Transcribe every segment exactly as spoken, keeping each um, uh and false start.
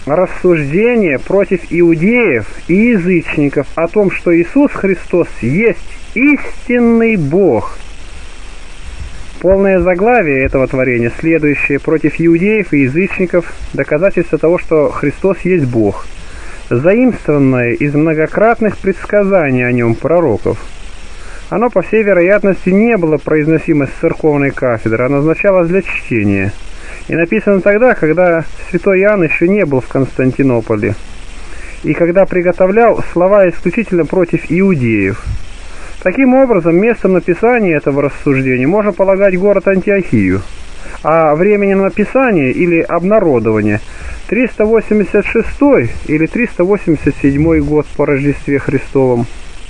рассуждение против иудеев и язычников о том, что Иисус Христос есть истинный Бог. Полное заглавие этого творения, следующее: против иудеев и язычников, доказательство того, что Христос есть Бог, заимствованное из многократных предсказаний о нем пророков. Оно, по всей вероятности, не было произносимо с церковной кафедры, а назначалось для чтения, и написано тогда, когда святой Иоанн еще не был в Константинополе, и когда приготовлял слова исключительно против иудеев. Таким образом, местом написания этого рассуждения можно полагать город Антиохию, а временем написания или обнародования триста восемьдесят шестой или триста восемьдесят седьмой год по Рождестве Христовом.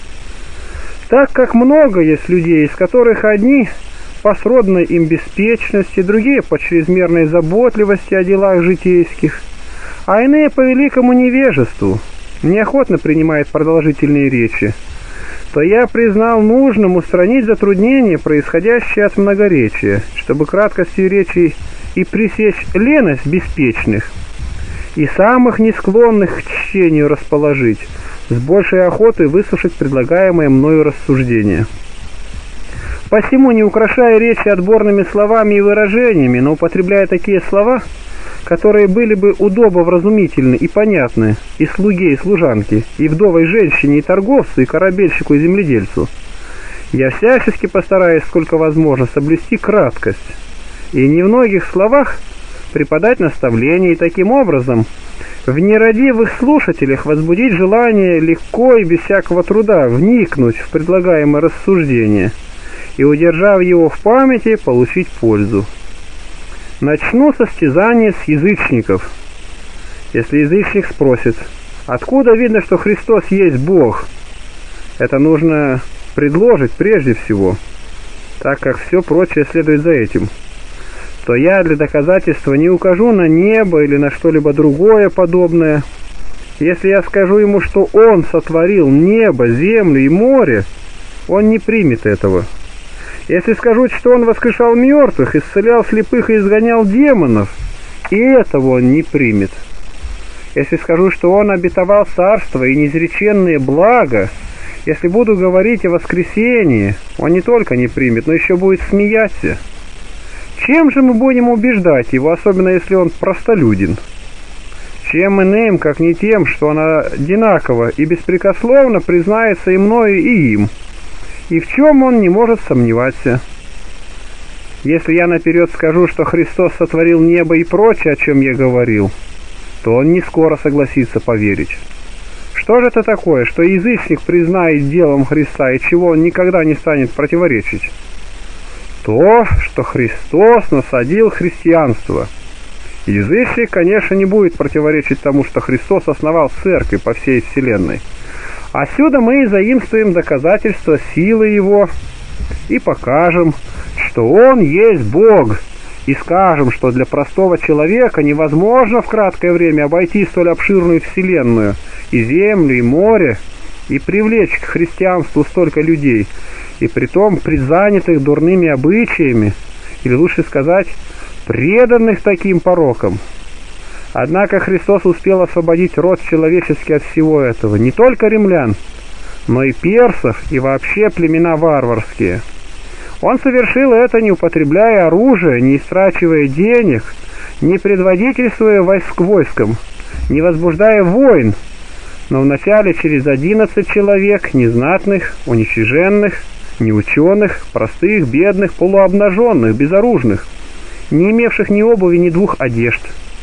Так как много есть людей, из которых одни по сродной им беспечности, другие по чрезмерной заботливости о делах житейских, а иные по великому невежеству, неохотно принимают продолжительные речи, то я признал нужным устранить затруднения, происходящие от многоречия, чтобы краткостью речи и пресечь леность беспечных, и самых несклонных к чтению расположить, с большей охотой выслушать предлагаемое мною рассуждение. Посему, не украшая речи отборными словами и выражениями, но употребляя такие слова, которые были бы удобовразумительны и понятны и слуге, и служанке, и вдовой женщине, и торговцу, и корабельщику, и земледельцу, я всячески постараюсь, сколько возможно, соблюсти краткость, и не в многих словах преподать наставление, и таким образом в нерадивых слушателях возбудить желание легко и без всякого труда вникнуть в предлагаемое рассуждение и, удержав его в памяти, получить пользу. Начну состязание с язычников. Если язычник спросит, откуда видно, что Христос есть Бог, это нужно предложить прежде всего, так как все прочее следует за этим, то я для доказательства не укажу на небо или на что-либо другое подобное. Если я скажу ему, что Он сотворил небо, землю и море, он не примет этого. Если скажу, что Он воскрешал мертвых, исцелял слепых и изгонял демонов, и этого он не примет. Если скажу, что Он обетовал царство и неизреченные блага, если буду говорить о воскресении, он не только не примет, но еще будет смеяться. Чем же мы будем убеждать его, особенно если он простолюдин? Чем иным, как не тем, что он одинаково и беспрекословно признается и мною, и им, и в чем он не может сомневаться. Если я наперед скажу, что Христос сотворил небо и прочее, о чем я говорил, то он не скоро согласится поверить. Что же это такое, что язычник признает делом Христа, и чего он никогда не станет противоречить? То, что Христос насадил христианство. Язычник, конечно, не будет противоречить тому, что Христос основал церковь по всей вселенной. Отсюда мы и заимствуем доказательства силы Его и покажем, что Он есть Бог, и скажем, что для простого человека невозможно в краткое время обойти столь обширную вселенную, и землю, и море, и привлечь к христианству столько людей, и притом призанятых дурными обычаями, или лучше сказать, преданных таким порокам. Однако Христос успел освободить род человеческий от всего этого, не только римлян, но и персов, и вообще племена варварские. Он совершил это, не употребляя оружия, не истрачивая денег, не предводительствуя войск войском, не возбуждая войн, но вначале через одиннадцать человек, незнатных, уничиженных, неученых, простых, бедных, полуобнаженных, безоружных, не имевших ни обуви, ни двух одежд.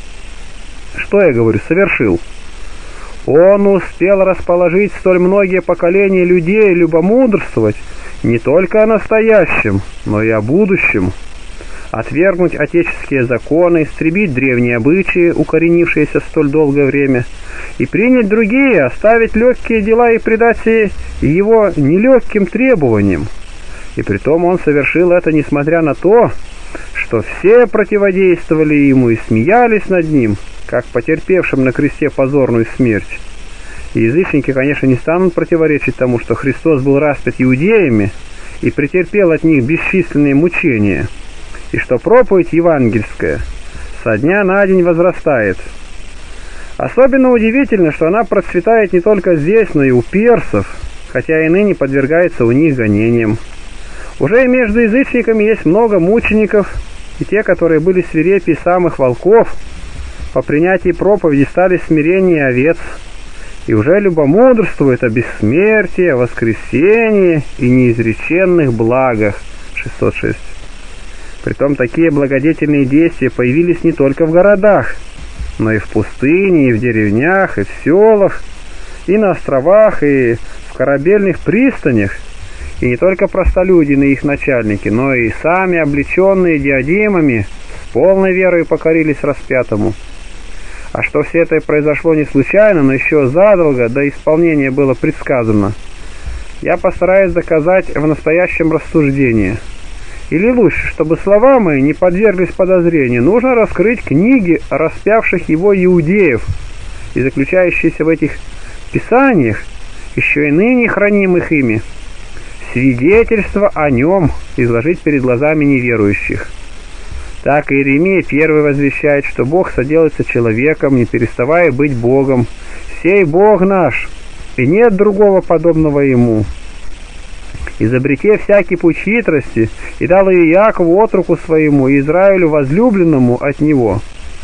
Что я говорю, совершил? Он успел расположить столь многие поколения людей и любомудрствовать не только о настоящем, но и о будущем, отвергнуть отеческие законы, истребить древние обычаи, укоренившиеся столь долгое время, и принять другие, оставить легкие дела и предать его нелегким требованиям. И притом он совершил это, несмотря на то, что все противодействовали ему и смеялись над ним, как потерпевшим на кресте позорную смерть. И язычники, конечно, не станут противоречить тому, что Христос был распят иудеями и претерпел от них бесчисленные мучения, и что проповедь евангельская со дня на день возрастает. Особенно удивительно, что она процветает не только здесь, но и у персов, хотя и ныне подвергается у них гонениям. Уже и между язычниками есть много мучеников, и те, которые были свирепее самых волков, по принятии проповеди стали смирение овец, и уже любомудрствуют о бессмертии, о воскресении и неизреченных благах. шестьсот шесть. Притом такие благодетельные действия появились не только в городах, но и в пустыне, и в деревнях, и в селах, и на островах, и в корабельных пристанях, и не только простолюдины и их начальники, но и сами облеченные диадемами с полной верой покорились распятому. А что все это произошло не случайно, но еще задолго до исполнения было предсказано, я постараюсь доказать в настоящем рассуждении. Или лучше, чтобы слова мои не подверглись подозрению, нужно раскрыть книги распявших его иудеев и заключающиеся в этих писаниях, еще и ныне хранимых ими, свидетельство о нем изложить перед глазами неверующих. Так Иеремия первый возвещает, что Бог соделается человеком, не переставая быть Богом. «Сей Бог наш, и нет другого подобного ему. Изобрете всякий путь хитрости, и дал ее Якову отруку своему, и Израилю возлюбленному от него.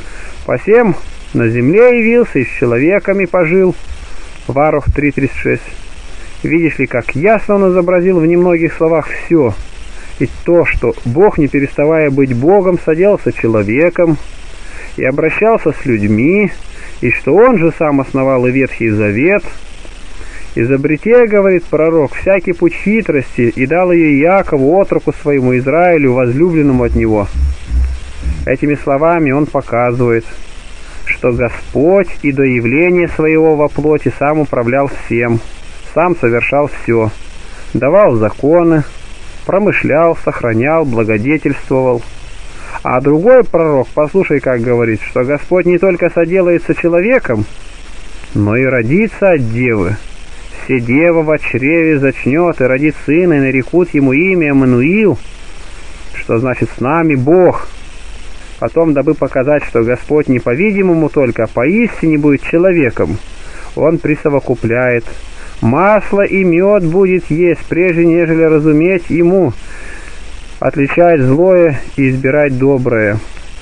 Посем на земле явился и с человеками пожил». Варух три тридцать шесть. Видишь ли, как ясно он изобразил в немногих словах все. И то, что Бог, не переставая быть Богом, соделался человеком и обращался с людьми, и что Он же сам основал и Ветхий Завет. «Изобрете, — говорит пророк, — всякий путь хитрости, и дал ее Якову, отроку своему, Израилю, возлюбленному от него». Этими словами он показывает, что Господь и до явления своего во плоти сам управлял всем, сам совершал все, давал законы, промышлял, сохранял, благодетельствовал. А другой пророк, послушай, как говорит, что Господь не только соделается человеком, но и родится от девы. «Все дева во чреве зачнет и родит сына, и нарекут ему имя Эммануил», что значит «с нами Бог». Потом, дабы показать, что Господь не по-видимому только, а поистине будет человеком, Он присовокупляет: «Масло и мед будет есть, прежде нежели разуметь ему, отличать злое и избирать доброе».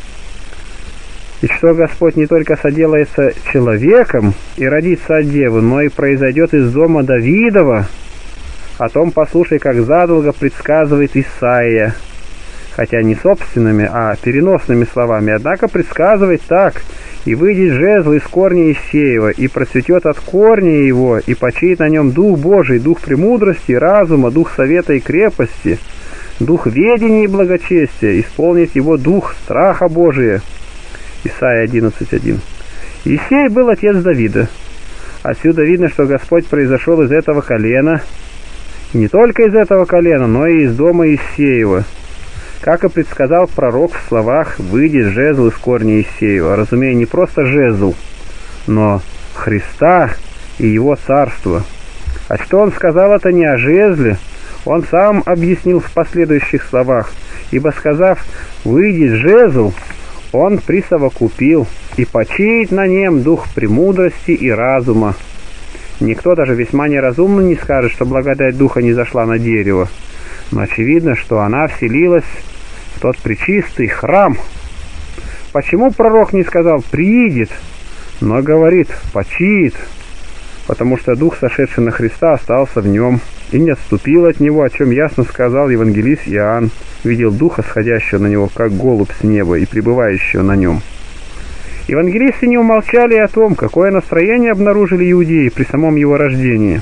И что Господь не только соделается человеком и родится от девы, но и произойдет из дома Давидова. О том послушай, как задолго предсказывает Исаия, хотя не собственными, а переносными словами, однако предсказывает так: «И выйдет жезл из корня Иссеева, и процветет от корня его, и почиет на нем Дух Божий, Дух премудрости и разума, Дух совета и крепости, Дух ведения и благочестия, исполнит его Дух страха Божия». Исайя одиннадцать один. Иссей был отец Давида. Отсюда видно, что Господь произошел из этого колена, и не только из этого колена, но и из дома Иссеева. Как и предсказал пророк в словах: «Выйдет жезл из корня Иссеева», разумея не просто жезл, но Христа и его царство. А что он сказал, это не о жезле, он сам объяснил в последующих словах: «Ибо, сказав, выйдет жезл, он присовокупил, и почиет на нем дух премудрости и разума». Никто, даже весьма неразумно, не скажет, что благодать Духа не зашла на дерево, но очевидно, что она вселилась в тот пречистый храм. Почему пророк не сказал «приидет», но говорит «почиет»? Потому что Дух, сошедший на Христа, остался в нем и не отступил от него, о чем ясно сказал евангелист Иоанн: «Видел Духа, сходящего на него, как голубь с неба, и пребывающего на нем». Евангелисты не умолчали о том, какое настроение обнаружили иудеи при самом его рождении.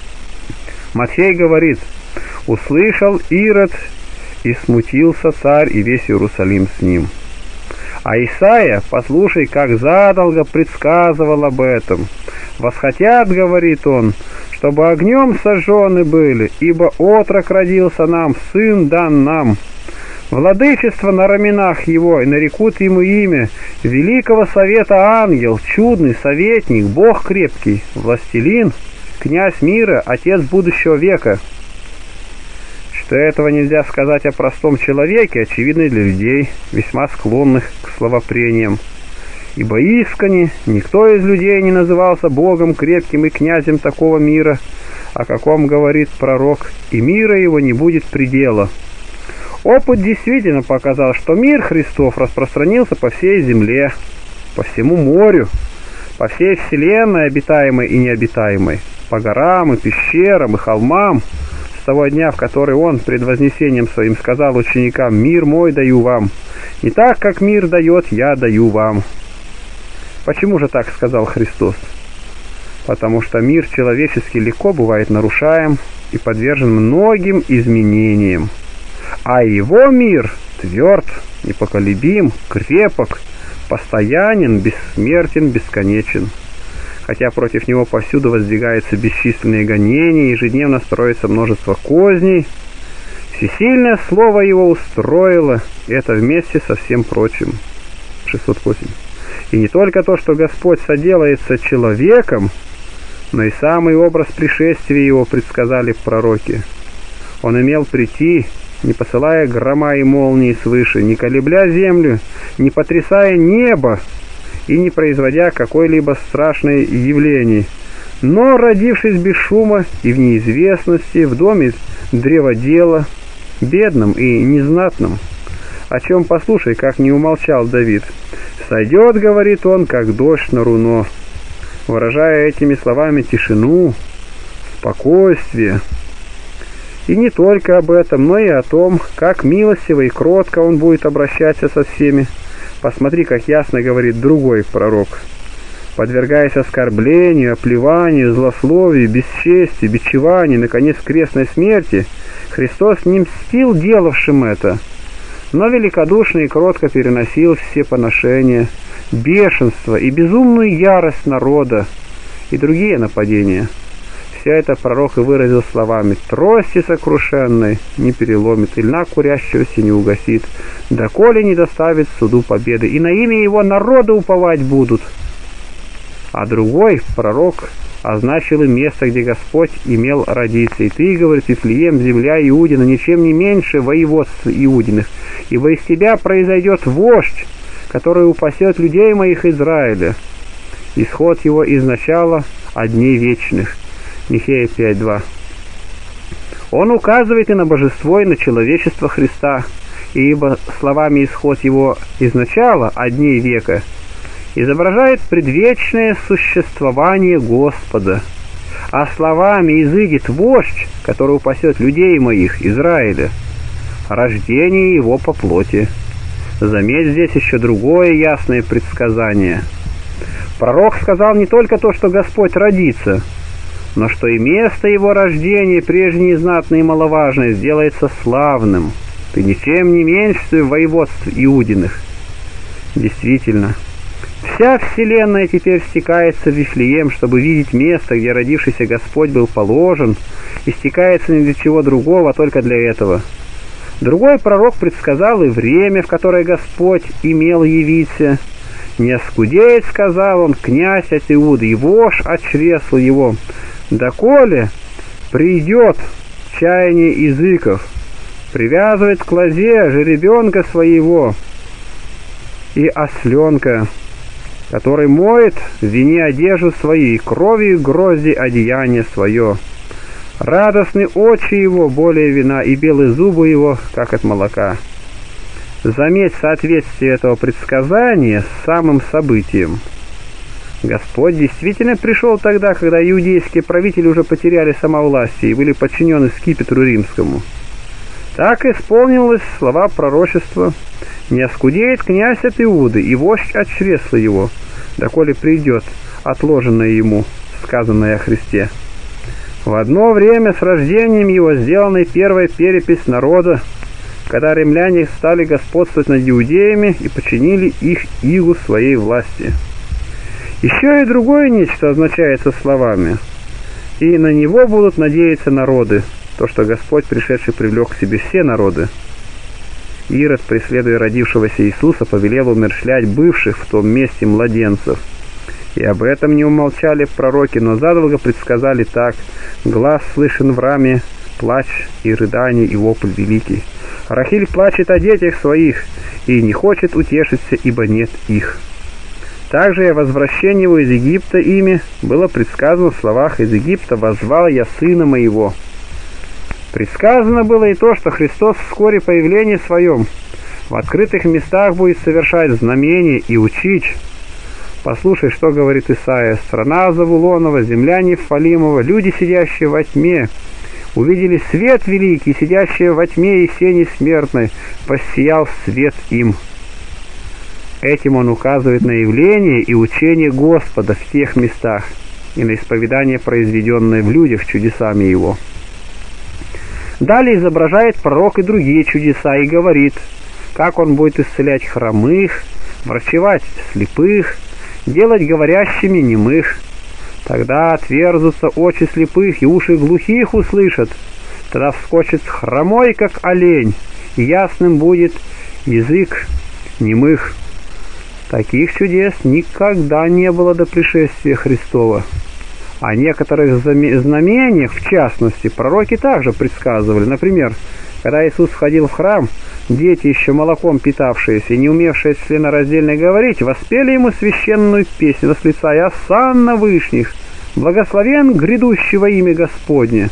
Матфей говорит: «Услышал Ирод, и смутился царь, и весь Иерусалим с ним». А Исаия, послушай, как задолго предсказывал об этом. «Восхотят, — говорит он, — чтобы огнем сожжены были, ибо отрок родился нам, сын дан нам. Владычество на раменах его, и нарекут ему имя Великого Совета Ангел, чудный советник, Бог крепкий, властелин, князь мира, отец будущего века». Что этого нельзя сказать о простом человеке, очевидно для людей, весьма склонных к словопрениям. Ибо искренне никто из людей не назывался Богом крепким и князем такого мира, о каком говорит пророк, и мира его не будет предела. Опыт действительно показал, что мир Христов распространился по всей земле, по всему морю, по всей вселенной, обитаемой и необитаемой, по горам и пещерам и холмам, с того дня, в который Он пред вознесением Своим сказал ученикам: «Мир мой даю вам, не так, как мир дает, я даю вам». Почему же так сказал Христос? Потому что мир человеческий легко бывает нарушаем и подвержен многим изменениям, а Его мир тверд, непоколебим, крепок, постоянен, бессмертен, бесконечен. Хотя против него повсюду воздвигаются бесчисленные гонения, ежедневно строится множество козней, всесильное слово его устроило это вместе со всем прочим. шестьсот восемь. И не только то, что Господь соделается человеком, но и самый образ пришествия его предсказали пророки. Он имел прийти, не посылая грома и молнии свыше, не колебля землю, не потрясая небо и не производя какой-либо страшной явлений, но родившись без шума и в неизвестности, в доме древодела, бедном и незнатном. О чем, послушай, как не умолчал Давид. «Сойдет, — говорит он, — как дождь на руно», выражая этими словами тишину, спокойствие. И не только об этом, но и о том, как милостиво и кротко он будет обращаться со всеми. Посмотри, как ясно говорит другой пророк. Подвергаясь оскорблению, оплеванию, злословию, бесчестию, бичеванию, наконец, крестной смерти, Христос не мстил делавшим это, но великодушно и кротко переносил все поношения, бешенство и безумную ярость народа и другие нападения. Все это пророк и выразил словами: «Трости сокрушенной не переломит, и льна курящегося не угасит, доколе не доставит суду победы, и на имя его народа уповать будут». А другой пророк означил и место, где Господь имел родиться. «И ты, — говорит, — Вифлеем, земля Иудина, ничем не меньше воеводств Иудиных, ибо из тебя произойдет вождь, который упасет людей моих Израиля. Исход его из начала от дней вечных». Михея пять два. Он указывает и на божество, и на человечество Христа, ибо словами «исход его из начала от дней века» изображает предвечное существование Господа, а словами «изыдет вождь, который упасет людей моих, Израиля», рождение его по плоти. Заметь здесь еще другое ясное предсказание. Пророк сказал не только то, что Господь родится, но что и место его рождения, прежнее знатное и маловажное, сделается славным. Ты ничем не меньше воеводств Иудиных. Действительно, вся вселенная теперь стекается в Вифлеем, чтобы видеть место, где родившийся Господь был положен, и стекается ни для чего другого, а только для этого. Другой пророк предсказал и время, в которое Господь имел явиться. «Не оскудеет, — сказал он, — князь от Иуды, и вождь от чресла его, доколе придет чаяние языков, привязывает к лозе жеребенка своего и осленка, который моет в вине одежду свою и кровью грозди одеяние свое. Радостны очи его более вина, и белые зубы его, как от молока». Заметь соответствие этого предсказания с самым событием. Господь действительно пришел тогда, когда иудейские правители уже потеряли самовластие и были подчинены скипетру римскому. Так исполнилось слова пророчества: «Не оскудеет князь от Иуды, и вождь от чресла его, доколе придет отложенное ему, сказанное о Христе». В одно время с рождением его сделана первая перепись народа, когда римляне стали господствовать над иудеями и подчинили их игу своей власти. Еще и другое нечто означается словами: «И на него будут надеяться народы», то, что Господь, пришедший, привлек к себе все народы. Ирод, преследуя родившегося Иисуса, повелел умерщвлять бывших в том месте младенцев. И об этом не умолчали пророки, но задолго предсказали так: «Глас слышен в раме, плач и рыдание, и вопль великий. Рахиль плачет о детях своих, и не хочет утешиться, ибо нет их». Также и о возвращении его из Египта ими было предсказано в словах: «Из Египта воззвал я сына моего». Предсказано было и то, что Христос вскоре по явлении своем в открытых местах будет совершать знамения и учить. Послушай, что говорит Исаия: «Страна Завулонова, земля Нефалимова, люди, сидящие во тьме, увидели свет великий, сидящие во тьме и сени смертной, воссиял свет им». Этим он указывает на явление и учение Господа в тех местах и на исповедание, произведенное в людях чудесами его. Далее изображает пророк и другие чудеса и говорит, как он будет исцелять хромых, врачевать слепых, делать говорящими немых. Тогда отверзутся очи слепых, и уши глухих услышат. Тогда вскочит хромой, как олень, и ясным будет язык немых. Таких чудес никогда не было до пришествия Христова. О некоторых знамениях, в частности, пророки также предсказывали. Например, когда Иисус входил в храм, дети, еще молоком питавшиеся и не умевшие членораздельно говорить, воспели ему священную песню, восклицая: «Осанна вышних, благословен грядущий во имя Господне».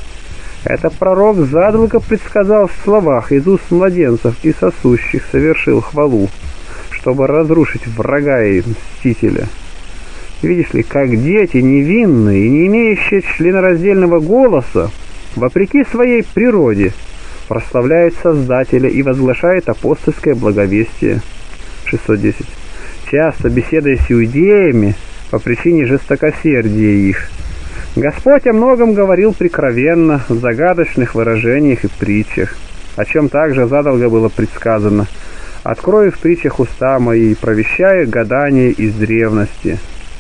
Это пророк задолго предсказал в словах: «Из уст младенцев и сосущих совершил хвалу, чтобы разрушить врага и мстителя». Видишь ли, как дети невинные и не имеющие членораздельного голоса, вопреки своей природе, прославляют Создателя и возглашают апостольское благовестие. шестьсот десять. Часто беседуя с иудеями по причине жестокосердия их, Господь о многом говорил прикровенно, в загадочных выражениях и притчах, о чем также задолго было предсказано: «Открою в притчах уста мои, провещаю гадания из древности».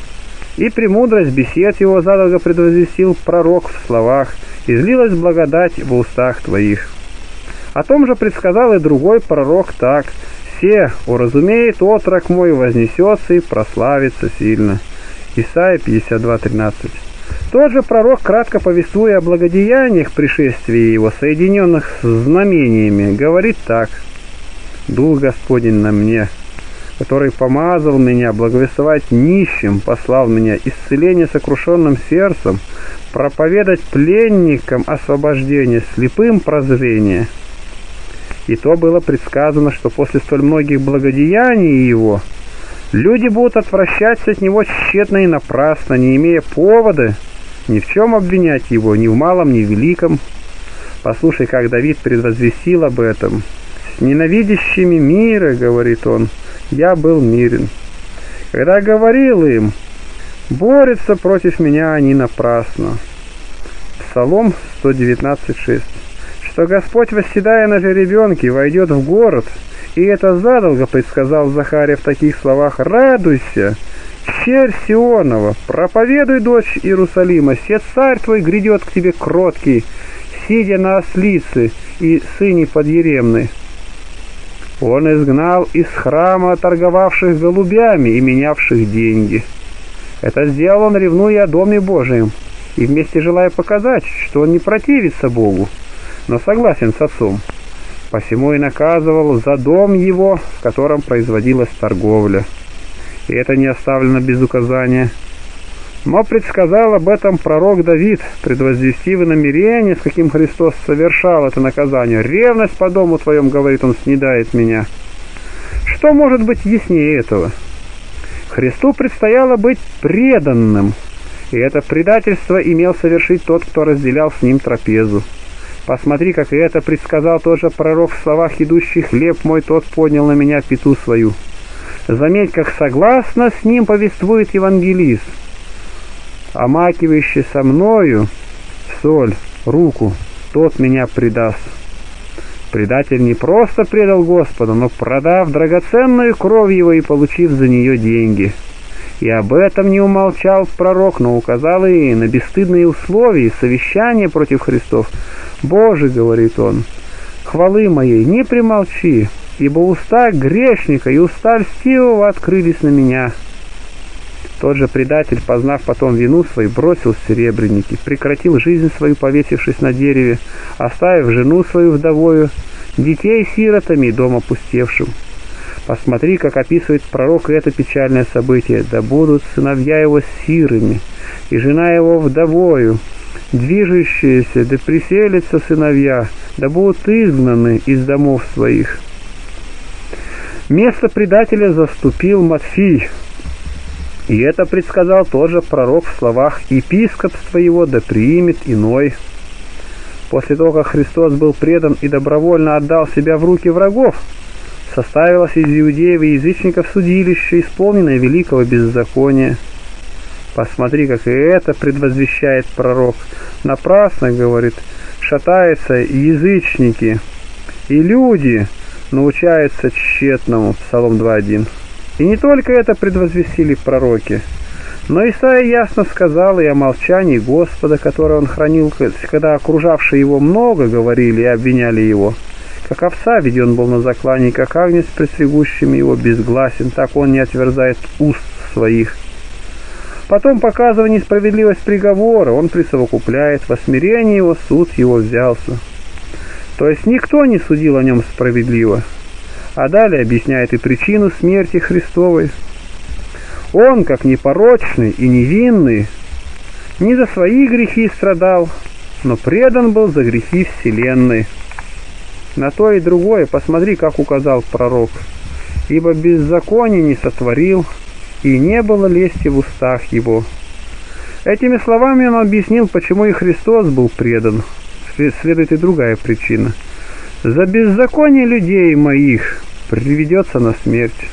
И премудрость бесед его задолго предвозвестил пророк в словах: «Излилась благодать в устах твоих». О том же предсказал и другой пророк так: «Се уразумеет отрок мой, вознесется и прославится сильно». Исайя пятьдесят два тринадцать. Тот же пророк, кратко повествуя о благодеяниях пришествия его, соединенных с знамениями, говорит так: «Дух Господень на мне, который помазал меня благовествовать нищим, послал меня исцеление сокрушенным сердцем, проповедать пленникам освобождение, слепым прозрение». И то было предсказано, что после столь многих благодеяний его люди будут отвращаться от него тщетно и напрасно, не имея повода ни в чем обвинять его, ни в малом, ни в великом. Послушай, как Давид предвозвестил об этом: «С ненавидящими мира, — говорит он, — я был мирен. Когда говорил им, борются против меня они напрасно». Псалом сто девятнадцать шесть. Что Господь, восседая на жеребенке, войдет в город, и это задолго предсказал Захария в таких словах: «Радуйся, черь Сионова, проповедуй, дочь Иерусалима, се царь твой грядет к тебе кроткий, сидя на ослице и сыне подъеремной». Он изгнал из храма торговавших голубями и менявших деньги. Это сделал он, ревнуя о Доме Божием, и вместе желая показать, что он не противится Богу, но согласен с отцом. Посему и наказывал за дом его, в котором производилась торговля. И это не оставлено без указания. Но предсказал об этом пророк Давид, предвозвестив намерение, с каким Христос совершал это наказание. «Ревность по дому твоем, — говорит он, — снедает меня». Что может быть яснее этого? Христу предстояло быть преданным, и это предательство имел совершить тот, кто разделял с ним трапезу. Посмотри, как и это предсказал тот же пророк в словах: «Идущий хлеб мой, тот поднял на меня пяту свою». Заметь, как согласно с ним повествует евангелист: «Омакивающий со мною соль, руку, тот меня предаст». Предатель не просто предал Господа, но продав драгоценную кровь его и получив за нее деньги. И об этом не умолчал пророк, но указал и на бесстыдные условия и совещания против Христов. «Боже, — говорит он, — хвалы моей не примолчи, ибо уста грешника и уста льстивого открылись на меня». Тот же предатель, познав потом вину свою, бросил серебряники, прекратил жизнь свою, повесившись на дереве, оставив жену свою вдовою, детей сиротами и дом опустевшим. Посмотри, как описывает пророк это печальное событие. Да будут сыновья его сирыми, и жена его вдовою, движущиеся, да приселятся сыновья, да будут изгнаны из домов своих. Место предателя заступил Матфий, и это предсказал тоже пророк в словах: «Епископство его да приимет иной». После того, как Христос был предан и добровольно отдал себя в руки врагов, составилось из иудеев и язычников судилище, исполненное великого беззакония. Посмотри, как и это предвозвещает пророк. Напрасно, говорит, шатаются язычники, и люди научаются тщетному. Псалом два один. И не только это предвозвестили пророки, но Исаия ясно сказал и о молчании Господа, которое он хранил, когда окружавшие его много говорили и обвиняли его. Как овца веден был на заклане, как агнец престригущими его безгласен, так он не отверзает уст своих. Потом, показывая несправедливость приговора, он присовокупляет: во смирении его суд его взялся. То есть никто не судил о нем справедливо. А далее объясняет и причину смерти Христовой. Он, как непорочный и невинный, не за свои грехи страдал, но предан был за грехи вселенной. На то и другое посмотри, как указал пророк. Ибо беззаконие не сотворил, и не было лести в устах его. Этими словами он объяснил, почему и Христос был предан. Следует и другая причина. За беззаконие людей моих приведется на смерть.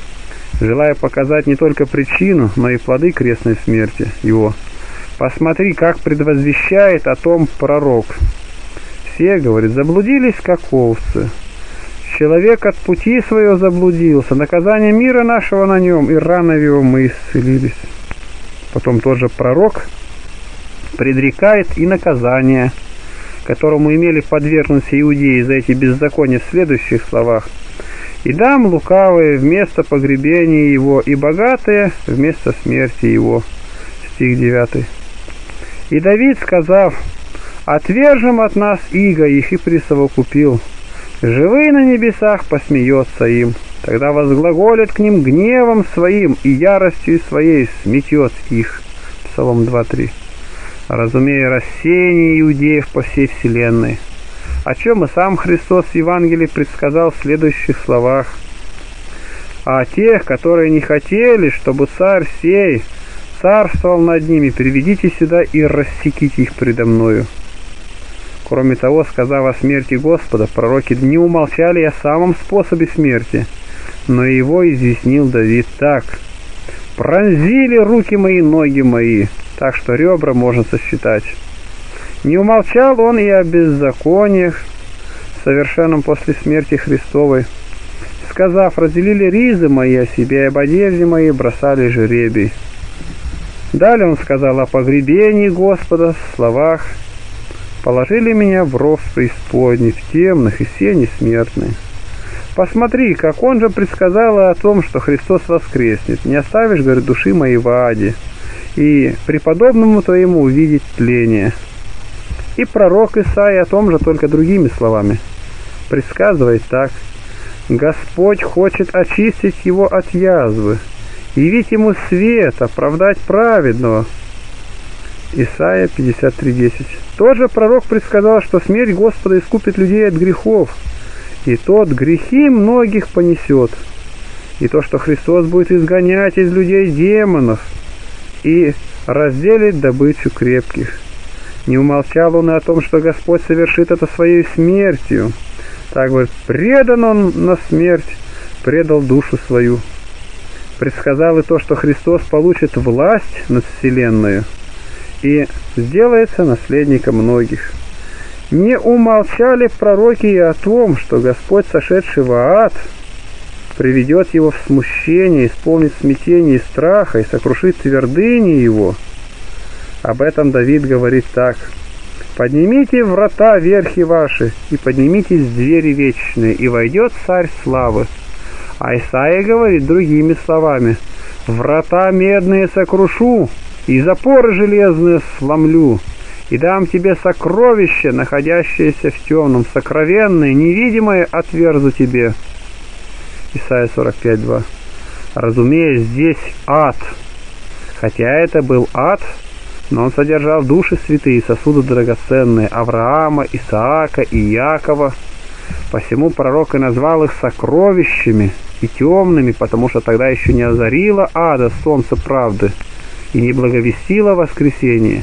Желая показать не только причину, но и плоды крестной смерти его, посмотри, как предвозвещает о том пророк. Все, говорит, заблудились, как овцы. Человек от пути своего заблудился, наказание мира нашего на нем, и раны его мы исцелились. Потом тоже пророк предрекает и наказание, которому имели подвергнуться иудеи за эти беззакония в следующих словах: «И дам лукавые вместо погребения его, и богатые вместо смерти его». Стих девятый. «И Давид, сказав: отвержем от нас иго их, и присовокупил: живые на небесах посмеется им, тогда возглаголит к ним гневом своим, и яростью своей сметет их». Псалом два три. Разумея рассеяние иудеев по всей вселенной, о чем и сам Христос в Евангелии предсказал в следующих словах: «А тех, которые не хотели, чтобы царь сей царствовал над ними, приведите сюда и рассеките их предо мною». Кроме того, сказав о смерти Господа, пророки не умолчали о самом способе смерти, но его изъяснил Давид так: «Пронзили руки мои, ноги мои, так что ребра можно сосчитать». Не умолчал он и о беззакониях, совершенном после смерти Христовой, сказав: разделили ризы мои о себе, и об одежде моей бросали жребий. Далее он сказал о погребении Господа в словах: положили меня в ров преисподней, в темных и сени смертной. Посмотри, как он же предсказал о том, что Христос воскреснет. Не оставишь, говорит, души моей в аде, и преподобному твоему увидеть тление. И пророк Исаия о том же, только другими словами, предсказывает так: Господь хочет очистить его от язвы, явить ему свет, оправдать праведного. Исайя пятьдесят три десять. Тоже пророк предсказал, что смерть Господа искупит людей от грехов, и тот грехи многих понесет. И то, что Христос будет изгонять из людей демонов и разделит добычу крепких. Не умолчал он и о том, что Господь совершит это своей смертью. Так вот, предан он на смерть, предал душу свою. Предсказал и то, что Христос получит власть над вселенной и сделается наследником многих. Не умолчали пророки и о том, что Господь, сошедший в ад, приведет его в смущение, исполнит смятение и страха и сокрушит твердыни его. Об этом Давид говорит так: «Поднимите врата верхи ваши, и поднимитесь двери вечные, и войдет царь славы». А Исаия говорит другими словами: «Врата медные сокрушу, и запоры железные сломлю, и дам тебе сокровища, находящиеся в темном, сокровенные, невидимые отверзу тебе». Исайя сорок пять два. Разумеется, здесь ад. Хотя это был ад, но он содержал души святые, сосуды драгоценные Авраама, Исаака и Якова. Посему пророк и назвал их сокровищами и темными, потому что тогда еще не озарило ада солнце правды и не благовестило воскресение.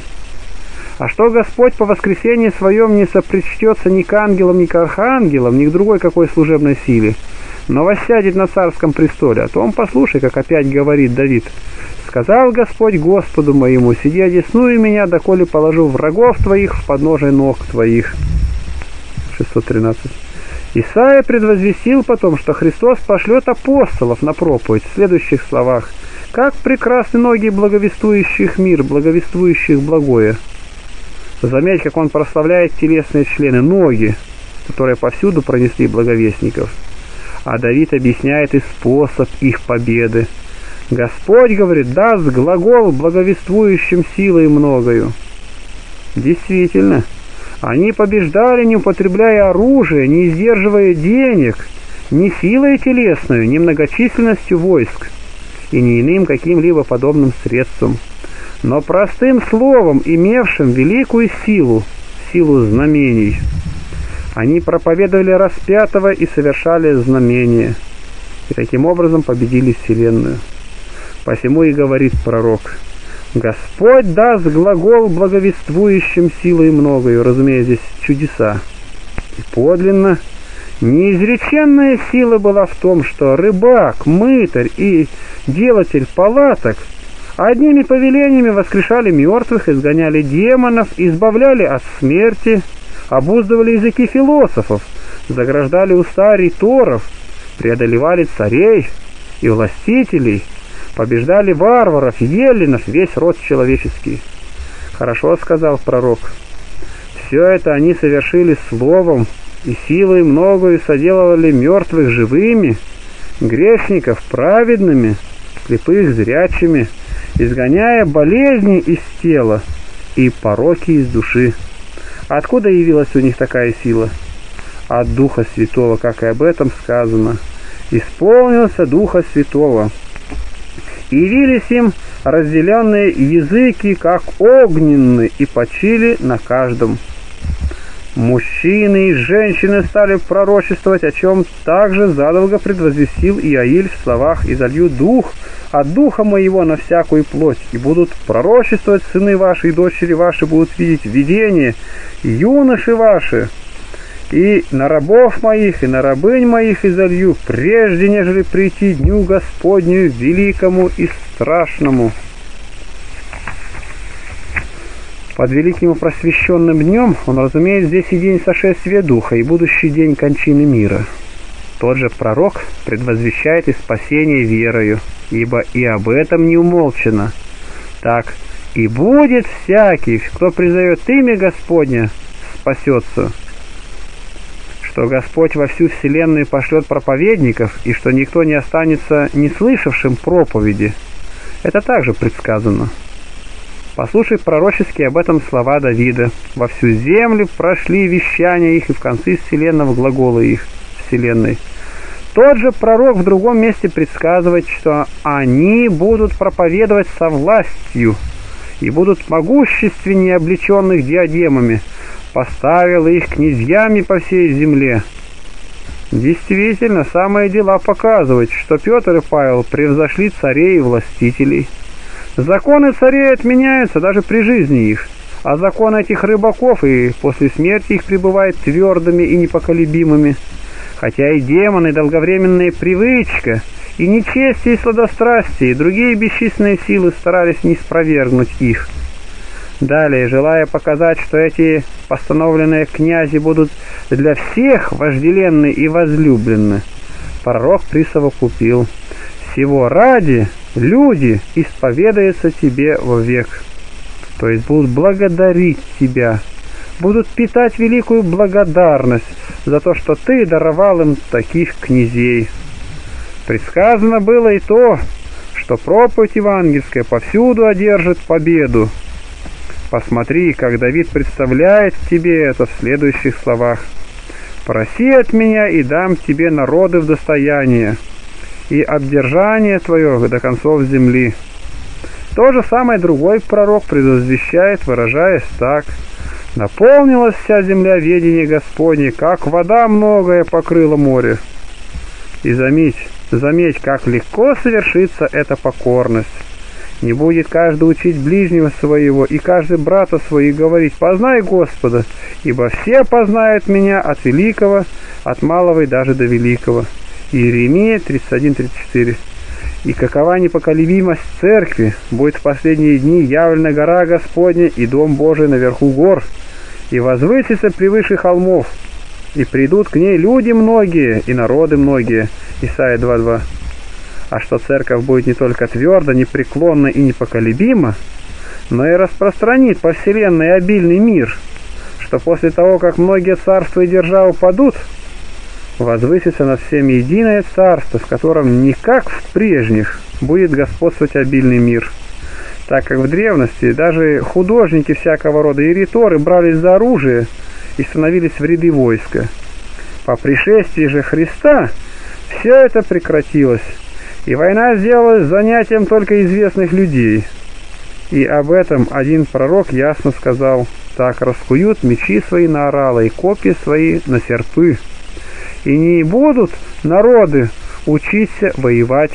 А что Господь по воскресении своем не сопричтется ни к ангелам, ни к архангелам, ни к другой какой служебной силе, но воссядет на царском престоле, а то он послушай, как опять говорит Давид: «Сказал Господь Господу моему, сиди одесную меня, доколе положу врагов твоих в подножие ног твоих». шестьсот тринадцать. Исайя предвозвестил потом, что Христос пошлет апостолов на проповедь в следующих словах: «Как прекрасны ноги благовествующих мир, благовествующих благое». Заметь, как он прославляет телесные члены, ноги, которые повсюду пронесли благовестников. А Давид объясняет и способ их победы. Господь, говорит, даст глагол благовествующим силой многою. Действительно, они побеждали, не употребляя оружие, не сдерживая денег, ни силой телесную, ни многочисленностью войск, и ни иным каким-либо подобным средством, но простым словом, имевшим великую силу, силу знамений. Они проповедовали распятого и совершали знамения, и таким образом победили вселенную. Посему и говорит пророк: «Господь даст глагол благовествующим силой многою», разумеется, здесь чудеса. И подлинно неизреченная сила была в том, что рыбак, мытарь и делатель палаток одними повелениями воскрешали мертвых, изгоняли демонов, избавляли от смерти, обуздывали языки философов, заграждали уста риторов, преодолевали царей и властителей, побеждали варваров, еллинов, весь род человеческий. Хорошо сказал пророк. Все это они совершили словом, и силой многою соделывали мертвых живыми, грешников праведными, слепых зрячими, изгоняя болезни из тела и пороки из души. Откуда явилась у них такая сила? От Духа Святого, как и об этом сказано. Исполнился Духа Святого. И явились им разделенные языки, как огненные, и почили на каждом. Мужчины и женщины стали пророчествовать, о чем также задолго предвозвестил Иаиль в словах: «Изолью дух от духа моего на всякую плоть, и будут пророчествовать сыны ваши и дочери ваши, будут видеть видение, и юноши ваши, и на рабов моих, и на рабынь моих изолью, прежде нежели прийти дню Господню великому и страшному». Под великим и просвещенным днем он разумеет здесь и день сошествия Духа, и будущий день кончины мира. Тот же пророк предвозвещает и спасение верою, ибо и об этом не умолчено. Так, и будет всякий, кто призовет имя Господня, спасется. Что Господь во всю вселенную пошлет проповедников, и что никто не останется не слышавшим проповеди, это также предсказано. Послушай пророческие об этом слова Давида: «Во всю землю прошли вещания их, и в концы вселенного глаголы их вселенной». Тот же пророк в другом месте предсказывает, что они будут проповедовать со властью и будут могущественнее облеченных диадемами, поставил их князьями по всей земле. Действительно, самые дела показывают, что Петр и Павел превзошли царей и властителей. Законы царей отменяются даже при жизни их, а законы этих рыбаков и после смерти их пребывают твердыми и непоколебимыми. Хотя и демоны, и долговременная привычка, и нечестие, и сладострастие, и другие бесчисленные силы старались не спровергнуть их. Далее, желая показать, что эти постановленные князи будут для всех вожделенны и возлюбленны, пророк присовокупил: «Всего ради люди исповедаются тебе вовек», то есть будут благодарить тебя, будут питать великую благодарность за то, что ты даровал им таких князей. Предсказано было и то, что проповедь евангельская повсюду одержит победу. Посмотри, как Давид представляет тебе это в следующих словах: «Проси от меня, и дам тебе народы в достояние, и обдержание твое до концов земли». То же самое другой пророк предвозвещает, выражаясь так: «Наполнилась вся земля ведения Господне, как вода многое покрыла море». И заметь, заметь, как легко совершится эта покорность. Не будет каждый учить ближнего своего и каждый брата своего говорить: «Познай Господа, ибо все познают меня от великого, от малого и даже до великого». Иеремия тридцать один тридцать четыре. «И какова непоколебимость церкви, будет в последние дни явлена гора Господня и дом Божий наверху гор, и возвысится превыше холмов, и придут к ней люди многие и народы многие». Исайя два два. А что церковь будет не только твердо, непреклонна и непоколебима, но и распространит по вселенной обильный мир, что после того, как многие царства и державы падут, возвысится над всеми единое царство, в котором не как в прежних будет господствовать обильный мир. Так как в древности даже художники всякого рода и риторы брались за оружие и становились в ряды войска. По пришествии же Христа все это прекратилось, и война сделалась занятием только известных людей. И об этом один пророк ясно сказал: «Так раскуют мечи свои на орала и копья свои на серпы, и не будут народы учиться воевать».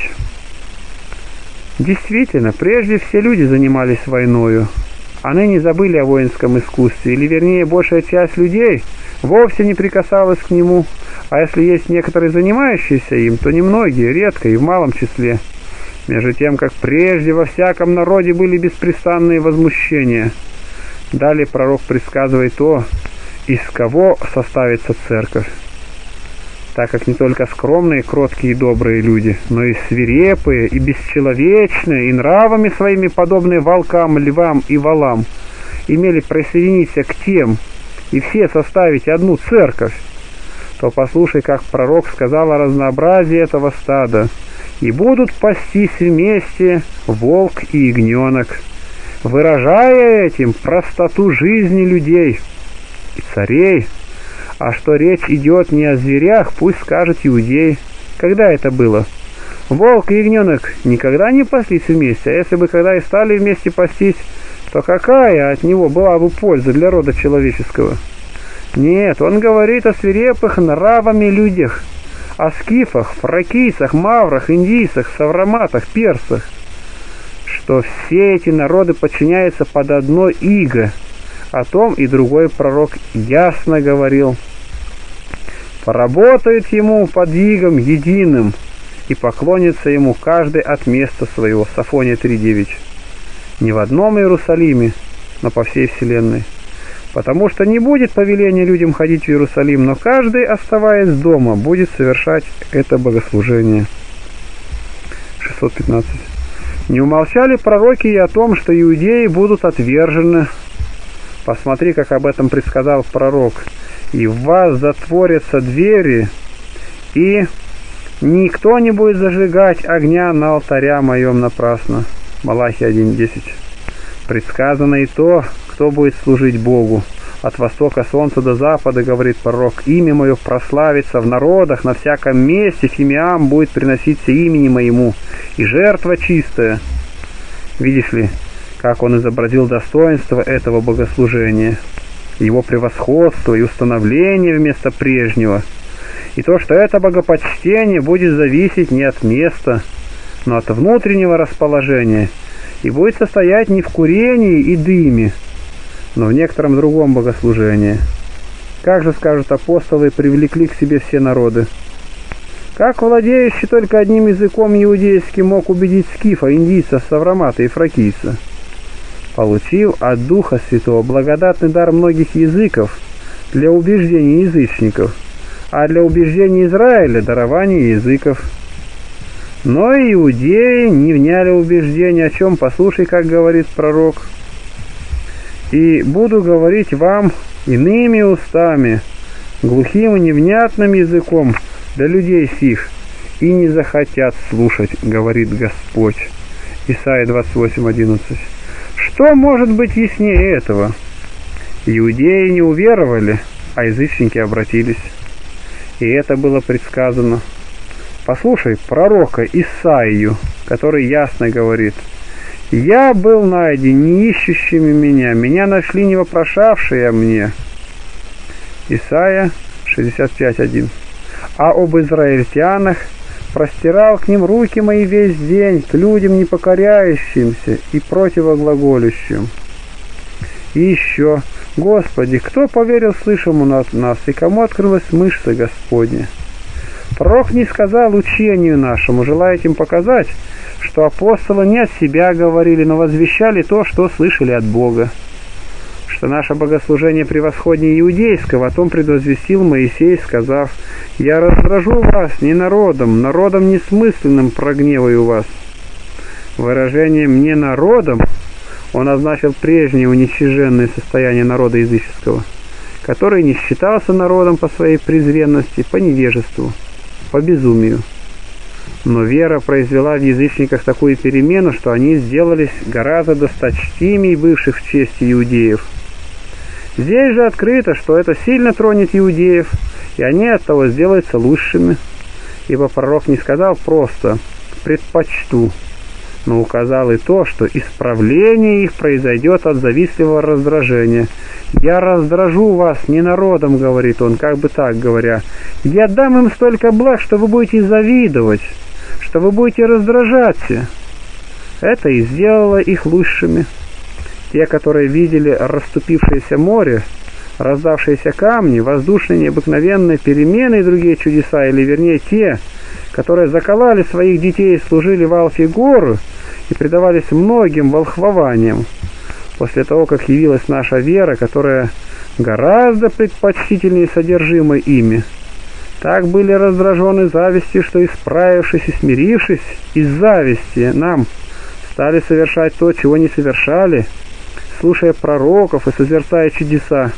Действительно, прежде все люди занимались войною, а ныне забыли о воинском искусстве, или вернее большая часть людей вовсе не прикасалась к нему, а если есть некоторые занимающиеся им, то немногие, редко и в малом числе. Между тем, как прежде во всяком народе были беспрестанные возмущения. Далее пророк предсказывает то, из кого составится церковь. Так как не только скромные, кроткие и добрые люди, но и свирепые, и бесчеловечные, и нравами своими подобные волкам, львам и валам, имели присоединиться к тем, и все составить одну церковь, то послушай, как пророк сказал о разнообразии этого стада: «И будут пастись вместе волк и ягненок», выражая этим простоту жизни людей и царей. А что речь идет не о зверях, пусть скажет иудей. Когда это было? Волк и ягненок никогда не паслись вместе, а если бы когда и стали вместе пастись, то какая от него была бы польза для рода человеческого? Нет, он говорит о свирепых нравами людях, о скифах, фракийцах, маврах, индийцах, савроматах, персах, что все эти народы подчиняются под одно иго. О том и другой пророк ясно говорил: «Поработает ему под игом единым, и поклонится ему каждый от места своего». Софония три девять. Не в одном Иерусалиме, но по всей вселенной. Потому что не будет повеления людям ходить в Иерусалим, но каждый, оставаясь дома, будет совершать это богослужение. шестьсот пятнадцать. Не умолчали пророки и о том, что иудеи будут отвержены. Посмотри, как об этом предсказал пророк: «И в вас затворятся двери, и никто не будет зажигать огня на алтаря моем напрасно». Малахия один десять. Предсказано и то, кто будет служить Богу. «От востока солнца до запада, — говорит пророк, — имя мое прославится в народах, на всяком месте фимиам будет приноситься имени моему, и жертва чистая». Видишь ли, как он изобразил достоинство этого богослужения, его превосходство и установление вместо прежнего, и то, что это богопочтение будет зависеть не от места, но от внутреннего расположения, и будет состоять не в курении и дыме, но в некотором другом богослужении. Как же, скажут апостолы, привлекли к себе все народы? Как владеющий только одним языком иудейским мог убедить скифа, индийца, савромата и фракийца? Получил от Духа Святого благодатный дар многих языков для убеждения язычников, а для убеждения Израиля дарование языков. Но и иудеи не вняли убеждения, о чем послушай, как говорит пророк: «И буду говорить вам иными устами, глухим и невнятным языком для людей сих, и не захотят слушать, говорит Господь». Исайя двадцать восемь одиннадцать. Что может быть яснее этого? Иудеи не уверовали, а язычники обратились. И это было предсказано. Послушай пророка Исаию, который ясно говорит: «Я был найден не ищущими меня, меня нашли не вопрошавшие мне». Исайя шестьдесят пять один. «А об израильтянах простирал к ним руки мои весь день, к людям непокоряющимся и противоглаголющим». И еще: «Господи, кто поверил слышимому от нас, и кому открылась мышца Господня?» Пророк не сказал учению нашему, желая этим показать, что апостолы не от себя говорили, но возвещали то, что слышали от Бога. Что наше богослужение превосходнее иудейского, о том предвозвестил Моисей, сказав: «Я раздражу вас не народом, народом несмысленным прогневаю вас». Выражением «не народом» он означил прежнее уничиженное состояние народа языческого, который не считался народом по своей презренности, по невежеству, по безумию. Но вера произвела в язычниках такую перемену, что они сделались гораздо досточтимее бывших в чести иудеев. Здесь же открыто, что это сильно тронет иудеев, и они оттого сделаются лучшими, ибо пророк не сказал просто «предпочту», но указал и то, что исправление их произойдет от завистливого раздражения. «Я раздражу вас не народом», — говорит он, как бы так говоря. «Я дам им столько благ, что вы будете завидовать, что вы будете раздражаться». Это и сделало их лучшими. Те, которые видели расступившееся море, раздавшиеся камни, воздушные необыкновенные перемены и другие чудеса, или вернее те, которые заколали своих детей и служили в Алфе гору и предавались многим волхвованиям, после того, как явилась наша вера, которая гораздо предпочтительнее содержимой ими, так были раздражены завистью, что, исправившись и смирившись из зависти нам, стали совершать то, чего не совершали, слушая пророков и созерцая чудеса.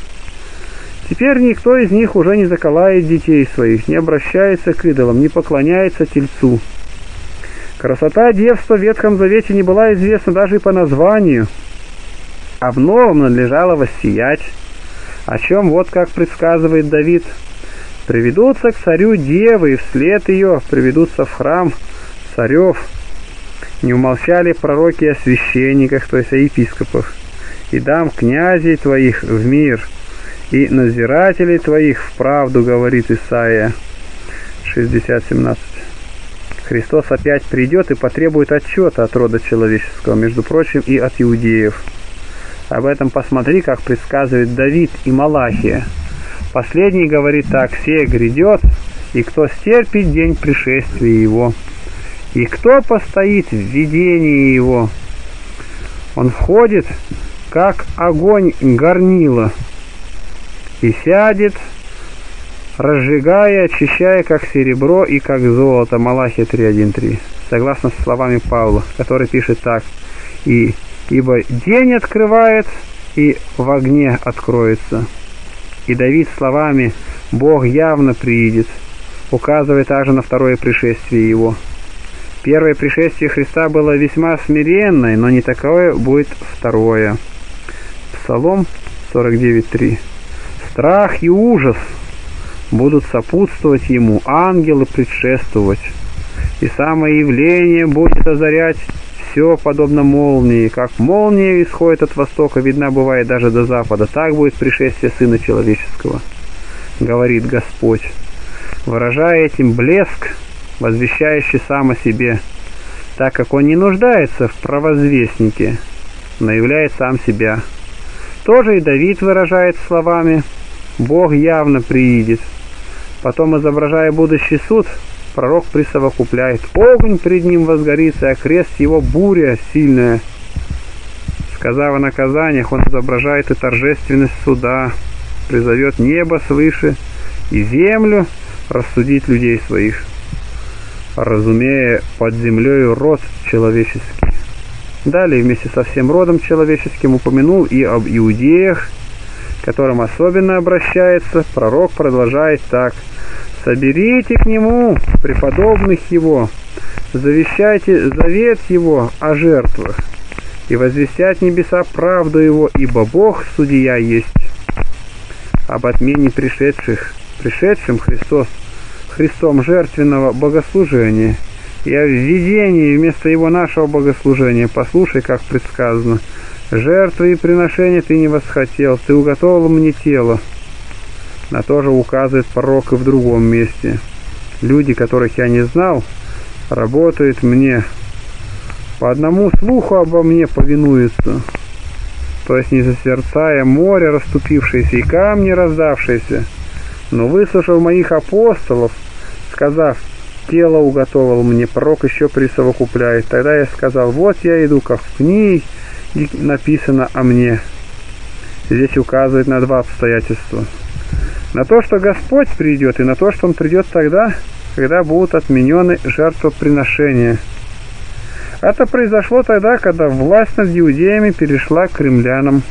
Теперь никто из них уже не заколает детей своих, не обращается к идолам, не поклоняется тельцу. Красота девства в Ветхом Завете не была известна даже и по названию, а в Новом надлежало воссиять, о чем вот как предсказывает Давид: «Приведутся к царю девы, и вслед ее приведутся в храм царев». Не умолчали пророки о священниках, то есть о епископах: «И дам князей твоих в мир, и надзирателей твоих в правду», говорит Исайя шестьдесят семнадцать. Христос опять придет и потребует отчета от рода человеческого, между прочим, и от иудеев. Об этом посмотри, как предсказывает Давид и Малахия. Последний говорит так: «Сей грядет, и кто стерпит день пришествия его, и кто постоит в видении его. Он входит, как огонь горнила, и сядет, разжигая, очищая, как серебро и как золото». Малахия три один три. Согласно с словами Павла, который пишет так: «И ибо день открывает, и в огне откроется». И Давид словами «Бог явно приидет» указывает также на второе пришествие его. Первое пришествие Христа было весьма смиренное, но не такое будет второе. Псалом сорок девять три. «Страх и ужас будут сопутствовать ему, ангелы предшествовать, и самое явление будет озарять все подобно молнии, как молния исходит от востока, видна бывает даже до запада, так будет пришествие Сына Человеческого, говорит Господь, выражая этим блеск, возвещающий сам о себе, так как он не нуждается в провозвестнике, но являет сам себя. Тоже и Давид выражает словами «Бог явно приидет». Потом, изображая будущий суд, пророк присовокупляет: «Огонь пред ним возгорится, а крест его буря сильная». Сказав о наказаниях, он изображает и торжественность суда, призовет небо свыше и землю рассудить людей своих, разумея под землею род человеческий. Далее вместе со всем родом человеческим упомянул и об иудеях, к которым особенно обращается. Пророк продолжает так: «Соберите к нему преподобных его, завещайте завет его о жертвах, и возвестят небеса правду его, ибо Бог судья есть». Об отмене пришедших, пришедшим Христос, Христом жертвенного богослужения, и о введении вместо его нашего богослужения. Послушай, как предсказано: жертвы и приношения ты не восхотел, ты уготовил мне тело. На то же указывает пророк и в другом месте: люди, которых я не знал, работают мне, по одному слуху обо мне повинуются. То есть не созерцая море расступившееся и камни раздавшиеся, но выслушав моих апостолов, сказав: тело уготовил мне, пророк еще присовокупляет. Тогда я сказал: вот я иду, как в книге написано о мне. Здесь указывает на два обстоятельства: на то, что Господь придет, и на то, что Он придет тогда, когда будут отменены жертвоприношения. Это произошло тогда, когда власть над иудеями перешла к римлянам.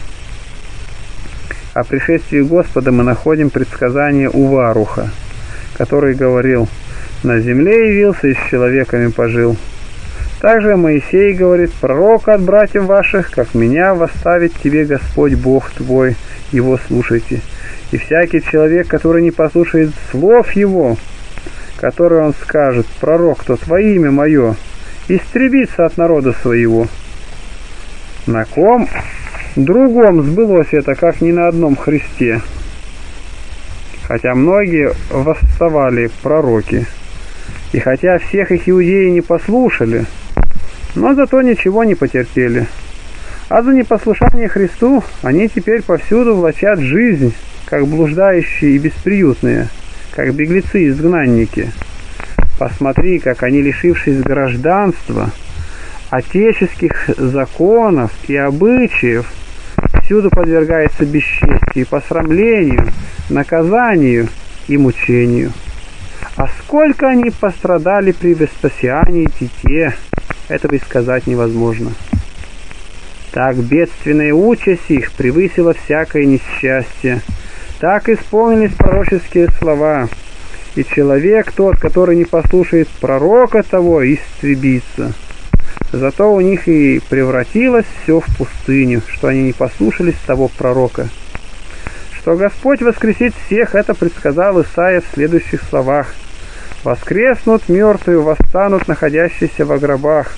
О пришествии Господа мы находим предсказание у Варуха, который говорил: «На земле явился и с человеками пожил». Также Моисей говорит: «Пророка от братьев ваших, как меня, восставит тебе Господь Бог твой, его слушайте. И всякий человек, который не послушает слов его, которые он скажет, пророк тот во имя мое, истребится от народа своего». На ком другом сбылось это, как ни на одном Христе. Хотя многие восставали пророки, и хотя всех их иудеи не послушали, но зато ничего не потерпели. А за непослушание Христу они теперь повсюду влачат жизнь, как блуждающие и бесприютные, как беглецы-изгнанники. Посмотри, как они, лишившись гражданства, отеческих законов и обычаев, всюду подвергаются бесчестию, посрамлению, наказанию и мучению. А сколько они пострадали при Веспасиане и Тите, этого и сказать невозможно. Так бедственная участь их превысила всякое несчастье. Так исполнились пророческие слова: «И человек тот, который не послушает пророка того, истребится». Зато у них и превратилось все в пустыню, что они не послушались того пророка. Что Господь воскресит всех, это предсказал Исаия в следующих словах: «Воскреснут мертвые, восстанут находящиеся во гробах».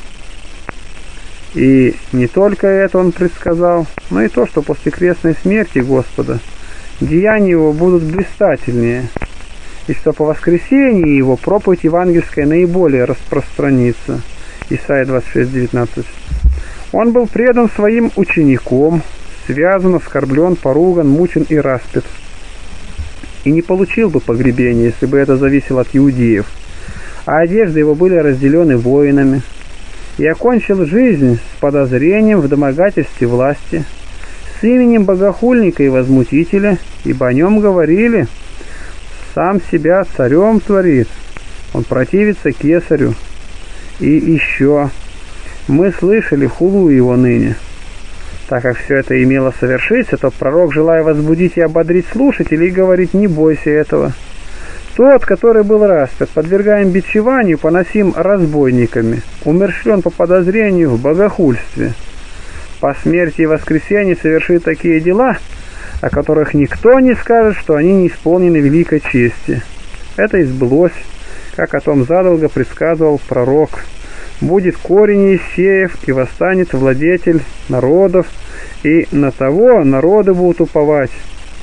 И не только это он предсказал, но и то, что после крестной смерти Господа деяния его будут блистательнее, и что по воскресении его проповедь евангельская наиболее распространится. Исайя двадцать шесть девятнадцать. Он был предан своим учеником, связан, оскорблен, поруган, мучен и распят. И не получил бы погребения, если бы это зависело от иудеев. А одежды его были разделены воинами. И окончил жизнь с подозрением в домогательстве власти, с именем богохульника и возмутителя, ибо о нем говорили: сам себя царем творит, он противится кесарю. И еще мы слышали хулу его ныне. Так как все это имело совершиться, то пророк, желая возбудить и ободрить слушателей, говорит: не бойся этого. Тот, который был распят, подвергаем бичеванию, поносим разбойниками, умерщвлен по подозрению в богохульстве. По смерти и воскресении совершит такие дела, о которых никто не скажет, что они не исполнены великой чести. Это и сбылось, как о том задолго предсказывал пророк: будет корень Иисеев, и восстанет владетель народов, и на того народы будут уповать.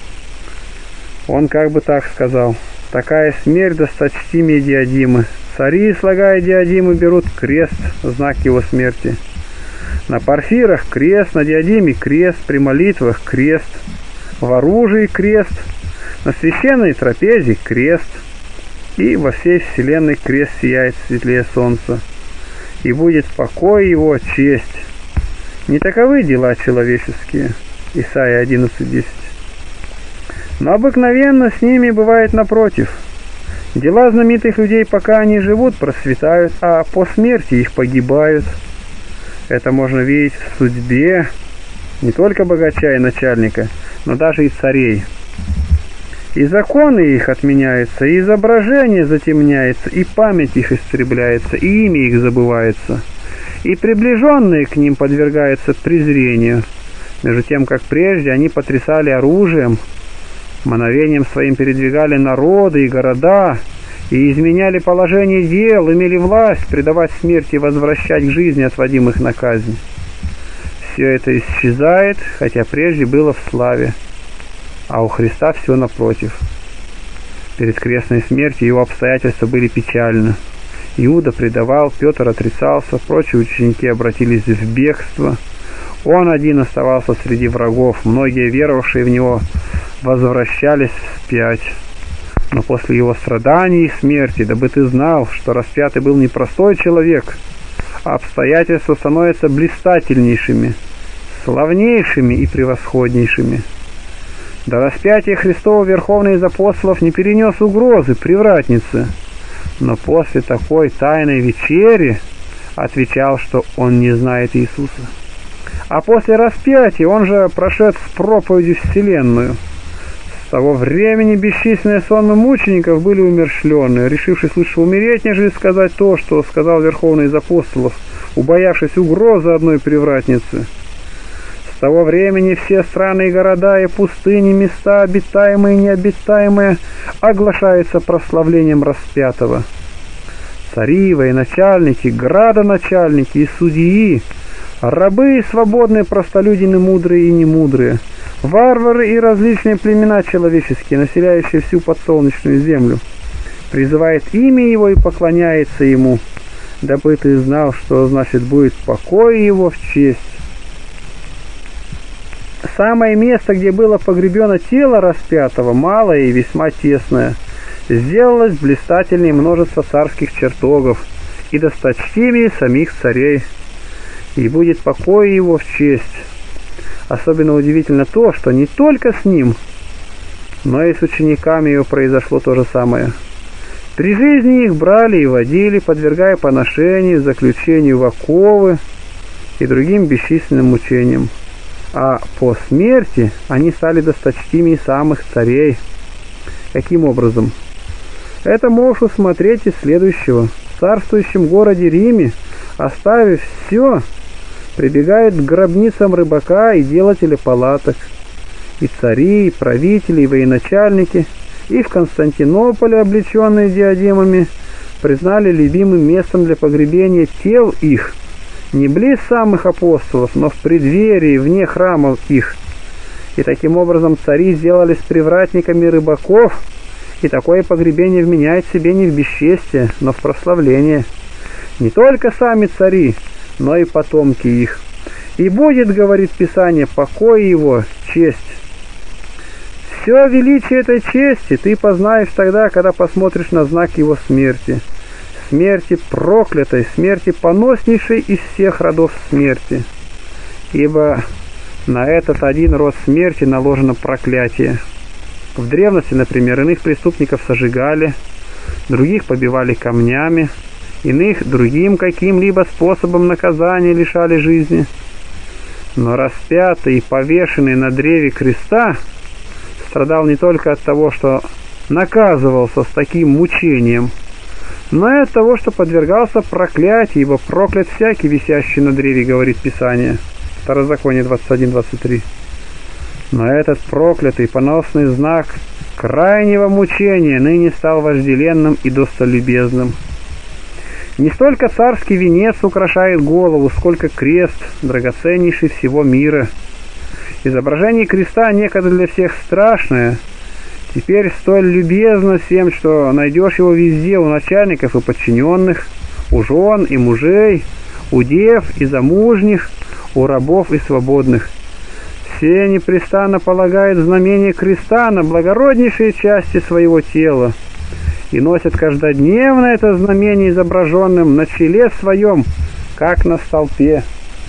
Он как бы так сказал: такая смерть досточтимее диадимы. Цари, слагая диадимы, берут крест, знак его смерти. На парфирах крест, на диадиме крест, при молитвах крест, в оружии крест, на священной трапезе крест, и во всей вселенной крест сияет светлее солнца. И будет покой его, честь. Не таковы дела человеческие. Исайя одиннадцать десять. Но обыкновенно с ними бывает напротив. Дела знаменитых людей, пока они живут, процветают, а по смерти их погибают. Это можно видеть в судьбе не только богача и начальника, но даже и царей. И законы их отменяются, и изображение затемняется, и память их истребляется, и имя их забывается, и приближенные к ним подвергаются презрению, между тем, как прежде они потрясали оружием, мановением своим передвигали народы и города, и изменяли положение дел, имели власть предавать смерти и возвращать к жизни отводимых на казнь. Все это исчезает, хотя прежде было в славе, а у Христа все напротив. Перед крестной смертью его обстоятельства были печальны. Иуда предавал, Петр отрицался, прочие ученики обратились в бегство. Он один оставался среди врагов, многие веровавшие в него возвращались вспять. Но после его страданий и смерти, дабы ты знал, что распятый был не простой человек, а обстоятельства становятся блистательнейшими, славнейшими и превосходнейшими. До распятия Христова Верховный из апостолов не перенес угрозы привратницы, но после такой тайной вечери отвечал, что он не знает Иисуса. А после распятия он же прошед с проповедью вселенную. С того времени бесчисленные сонмы мучеников были умерщвлены, решившись лучше умереть, нежели сказать то, что сказал Верховный из апостолов, убоявшись угрозы одной привратницы. С того времени все страны и города, и пустыни, места, обитаемые и необитаемые, оглашаются прославлением распятого. Цари, военачальники, градоначальники и судьи, рабы и свободные простолюдины, мудрые и немудрые, варвары и различные племена человеческие, населяющие всю подсолнечную землю, призывает имя его и поклоняется ему, дабы ты знал, что значит будет покой его в честь. Самое место, где было погребено тело распятого, малое и весьма тесное, сделалось блистательнее множество царских чертогов и досточтимее самих царей, и будет покой его в честь. Особенно удивительно то, что не только с ним, но и с учениками его произошло то же самое. При жизни их брали и водили, подвергая поношению, заключению в оковы и другим бесчисленным мучениям. А по смерти они стали досточтимее самых царей. Каким образом? Это можешь усмотреть из следующего. В царствующем городе Риме, оставив все, прибегают к гробницам рыбака и делателя палаток. И цари, и правители, и военачальники, и в Константинополе, облеченные диадемами, признали любимым местом для погребения тел их, не близ самых апостолов, но в преддверии, вне храмов их. И таким образом цари сделались привратниками рыбаков, и такое погребение вменяет себе не в бесчестие, но в прославление. Не только сами цари, но и потомки их. И будет, говорит Писание, покой его, честь. Все величие этой чести ты познаешь тогда, когда посмотришь на знак его смерти. Смерти проклятой, смерти поноснейшей из всех родов смерти. Ибо на этот один род смерти наложено проклятие. В древности, например, иных преступников сожигали, других побивали камнями, иных другим каким-либо способом наказания лишали жизни. Но распятый и повешенный на древе креста страдал не только от того, что наказывался с таким мучением, но и от того, что подвергался проклятию, ибо проклят всякий, висящий на древе, говорит Писание. Второзаконие двадцать один двадцать три. Но этот проклятый поносный знак крайнего мучения ныне стал вожделенным и достолюбезным. Не столько царский венец украшает голову, сколько крест, драгоценнейший всего мира. Изображение креста некогда для всех страшное, теперь столь любезно всем, что найдешь его везде, у начальников и подчиненных, у жен и мужей, у дев и замужних, у рабов и свободных. Все непрестанно полагают знамение креста на благороднейшие части своего тела и носят каждодневно это знамение изображенным на челе своем, как на столпе.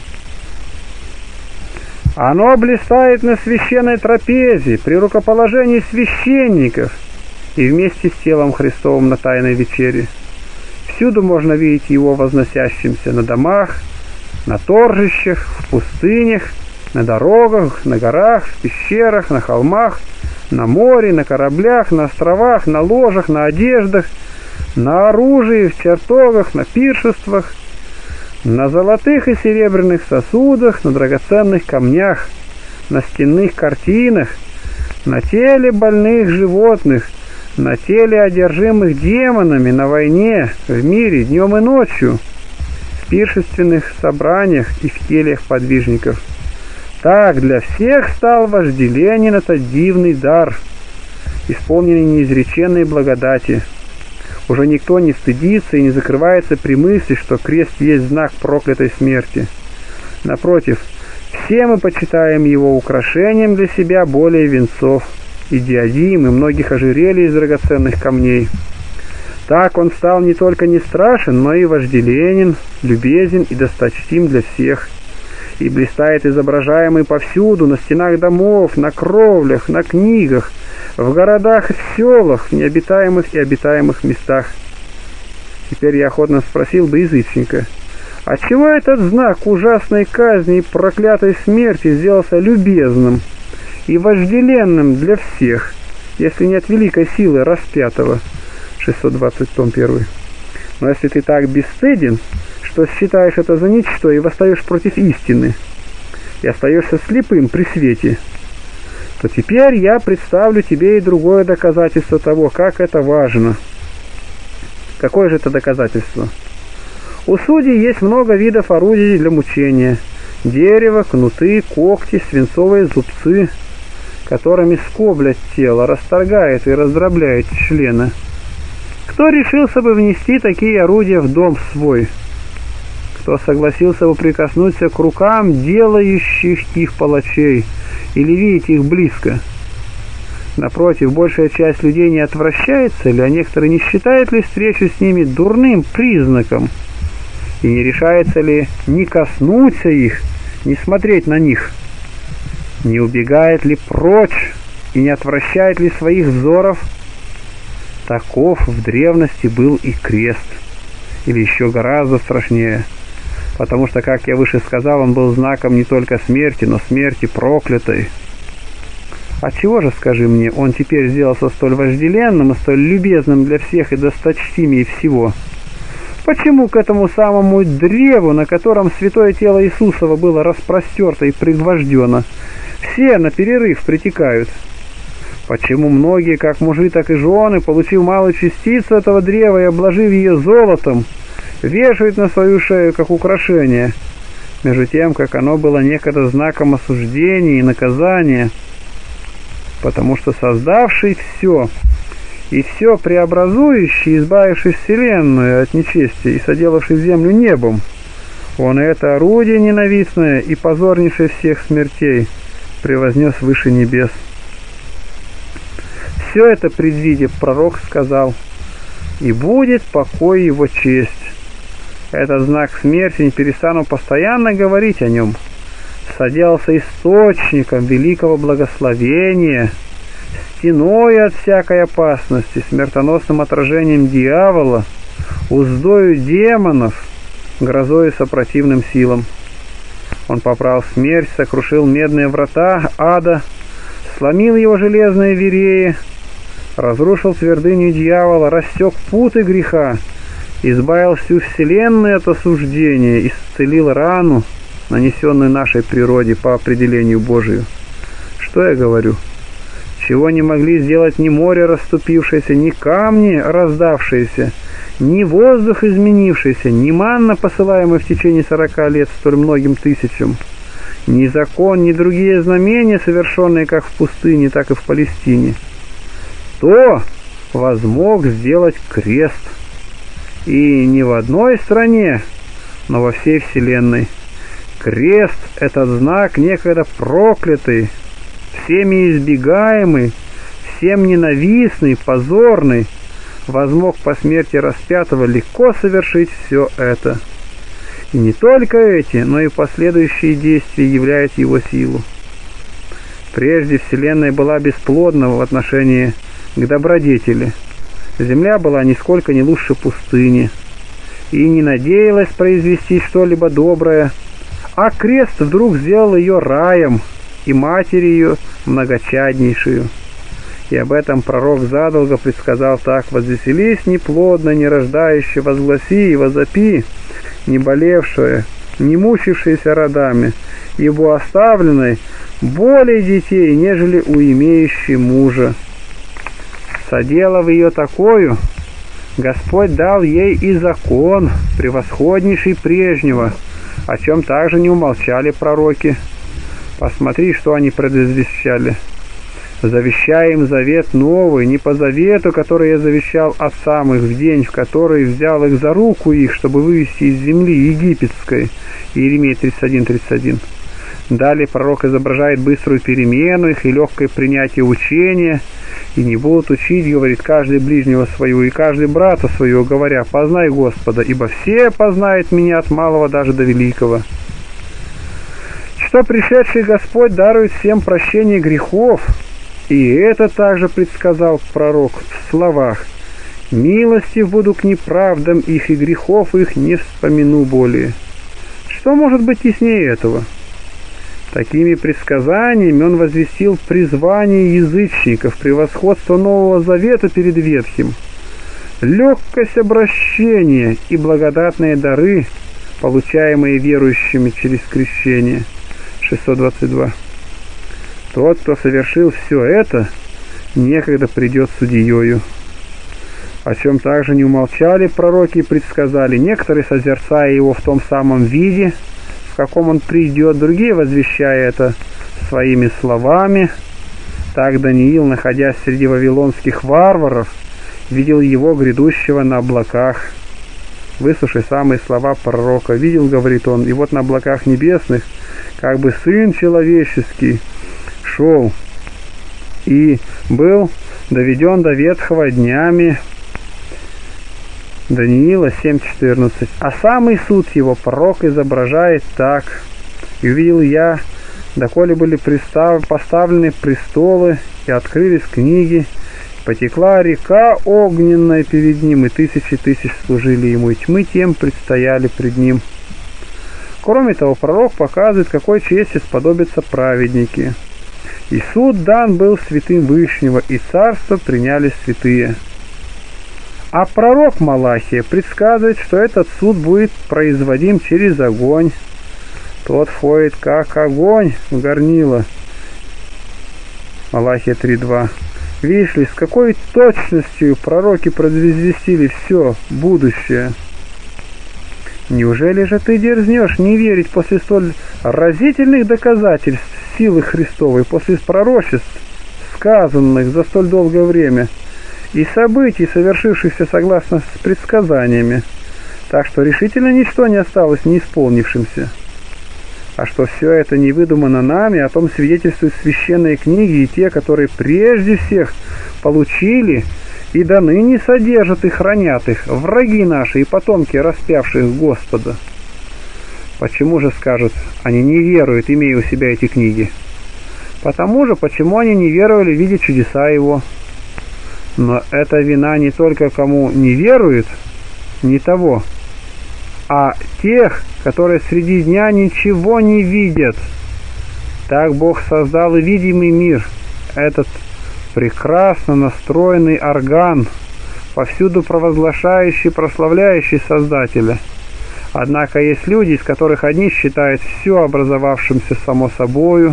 Оно блистает на священной трапезе, при рукоположении священников и вместе с телом Христовым на Тайной вечере. Всюду можно видеть его возносящимся на домах, на торжищах, в пустынях, на дорогах, на горах, в пещерах, на холмах, на море, на кораблях, на островах, на ложах, на одеждах, на оружии, в чертогах, на пиршествах, на золотых и серебряных сосудах, на драгоценных камнях, на стенных картинах, на теле больных животных, на теле одержимых демонами, на войне, в мире, днем и ночью, в пиршественных собраниях и в кельях подвижников. Так для всех стал вожделенен этот дивный дар, исполненный неизреченной благодати. Уже никто не стыдится и не закрывается при мысли, что крест есть знак проклятой смерти. Напротив, все мы почитаем его украшением для себя более венцов и диадим, и многих ожерелий из драгоценных камней. Так он стал не только не страшен, но и вожделенен, любезен и досточтим для всех, и блистает изображаемый повсюду, на стенах домов, на кровлях, на книгах, в городах и в селах, в необитаемых и обитаемых местах. Теперь я охотно спросил бы язычника, а чего этот знак ужасной казни и проклятой смерти сделался любезным и вожделенным для всех, если не от великой силы распятого? шестьсот двадцать, том первый. Но если ты так бесстыден, что считаешь это за ничто и восстаешь против истины, и остаешься слепым при свете, то теперь я представлю тебе и другое доказательство того, как это важно. Какое же это доказательство? У судей есть много видов орудий для мучения: дерево, кнуты, когти, свинцовые зубцы, которыми скоблят тело, расторгает и раздробляет члены. Кто решился бы внести такие орудия в дом свой? Кто согласился бы прикоснуться к рукам делающих их палачей или видеть их близко? Напротив, большая часть людей не отвращается ли, а некоторые не считают ли встречу с ними дурным признаком? И не решается ли не коснуться их, не смотреть на них? Не убегает ли прочь и не отвращает ли своих взоров? Таков в древности был и крест, или еще гораздо страшнее, потому что, как я выше сказал, он был знаком не только смерти, но смерти проклятой. Отчего же, скажи мне, он теперь сделался столь вожделенным и столь любезным для всех и досточтимее всего? Почему к этому самому древу, на котором святое тело Иисусова было распростерто и пригвождено, все на перерыв притекают? Почему многие, как мужи, так и жены, получив малую частицу этого древа и обложив ее золотом, вешают на свою шею как украшение, между тем, как оно было некогда знаком осуждения и наказания? Потому что создавший все и все преобразующий, избавивший вселенную от нечестия и соделавший землю небом, он это орудие ненавистное и позорнейшее всех смертей превознес выше небес. Все это предвидя, пророк сказал: «И будет покой его честь». Этот знак смерти, не перестану постоянно говорить о нем, соделался источником великого благословения, стеной от всякой опасности, смертоносным отражением дьявола, уздою демонов, грозою сопротивным силам. Он попрал смерть, сокрушил медные врата ада, сломил его железные вереи, разрушил твердыню дьявола, рассек путы греха, избавил всю вселенную от осуждения, исцелил рану, нанесенную нашей природе по определению Божию. Что я говорю? Чего не могли сделать ни море расступившееся, ни камни раздавшиеся, ни воздух изменившийся, ни манна, посылаемая в течение сорока лет столь многим тысячам, ни закон, ни другие знамения, совершенные как в пустыне, так и в Палестине. То возмог сделать крест, и не в одной стране, но во всей вселенной. Крест — этот знак некогда проклятый, всеми избегаемый, всем ненавистный, позорный, возмог по смерти распятого легко совершить все это. И не только эти, но и последующие действия являют его силу. Прежде вселенная была бесплодна в отношении к добродетели. Земля была нисколько не лучше пустыни и не надеялась произвести что-либо доброе, а крест вдруг сделал ее раем и матерью многочаднейшую. И об этом пророк задолго предсказал так: «Возвеселись неплодно, не рождающее, возгласи и возопи, не болевшее, не мучившееся родами, ибо оставленной более детей, нежели у имеющей мужа». Соделав ее такою, Господь дал ей и закон, превосходнейший прежнего, о чем также не умолчали пророки. Посмотри, что они предизвещали. Завещая им завет новый, не по завету, который я завещал отцам их в день, в который взял их за руку их, чтобы вывести из земли египетской. Иеремия тридцать один тридцать один. Далее пророк изображает быструю перемену их и легкое принятие учения. И не будут учить, говорит, каждый ближнего своего и каждый брата своего, говоря, познай Господа, ибо все познают меня от малого даже до великого. Что пришедший Господь дарует всем прощение грехов, и это также предсказал пророк в словах: «Милостив буду к неправдам их, и грехов их не вспомину более». Что может быть яснее этого? Такими предсказаниями он возвестил призвание язычников, превосходство Нового Завета перед Ветхим, легкость обращения и благодатные дары, получаемые верующими через крещение. шестьсот двадцать два. Тот, кто совершил все это, некогда придет судьею. О чем также не умолчали пророки и предсказали, некоторые, созерцая его в том самом виде, в каком он придет, другие, возвещая это своими словами. Так Даниил, находясь среди вавилонских варваров, видел его грядущего на облаках. Выслушай самые слова пророка. Видел, говорит он, и вот на облаках небесных, как бы Сын Человеческий шел и был доведен до ветхого днями. Даниила семь четырнадцать. А самый суд его пророк изображает так: «И увидел я, доколе были пристав... поставлены престолы, и открылись книги, потекла река огненная перед ним, и тысячи тысяч служили ему, и тьмы тем предстояли пред ним». Кроме того, пророк показывает, какой чести сподобятся праведники. «И суд дан был святым Вышнего, и царство приняли святые». А пророк Малахия предсказывает, что этот суд будет производим через огонь. Тот входит как огонь в горнило. Малахия три два. Видишь ли, с какой точностью пророки предвозвестили все будущее. Неужели же ты дерзнешь не верить после столь разительных доказательств силы Христовой, после пророчеств, сказанных за столь долгое время, и событий, совершившихся согласно с предсказаниями, так что решительно ничто не осталось не исполнившимся? А что все это не выдумано нами, о том свидетельствуют священные книги и те, которые прежде всех получили и до ныне содержат и хранят их, враги наши и потомки распявших Господа. Почему же, скажут, они не веруют, имея у себя эти книги? Потому же, почему они не веровали, видя чудеса Его? Но это вина не только кому не верует, не того, а тех, которые среди дня ничего не видят. Так Бог создал и видимый мир, этот прекрасно настроенный орган, повсюду провозглашающий, прославляющий Создателя. Однако есть люди, из которых одни считают все образовавшимся само собою,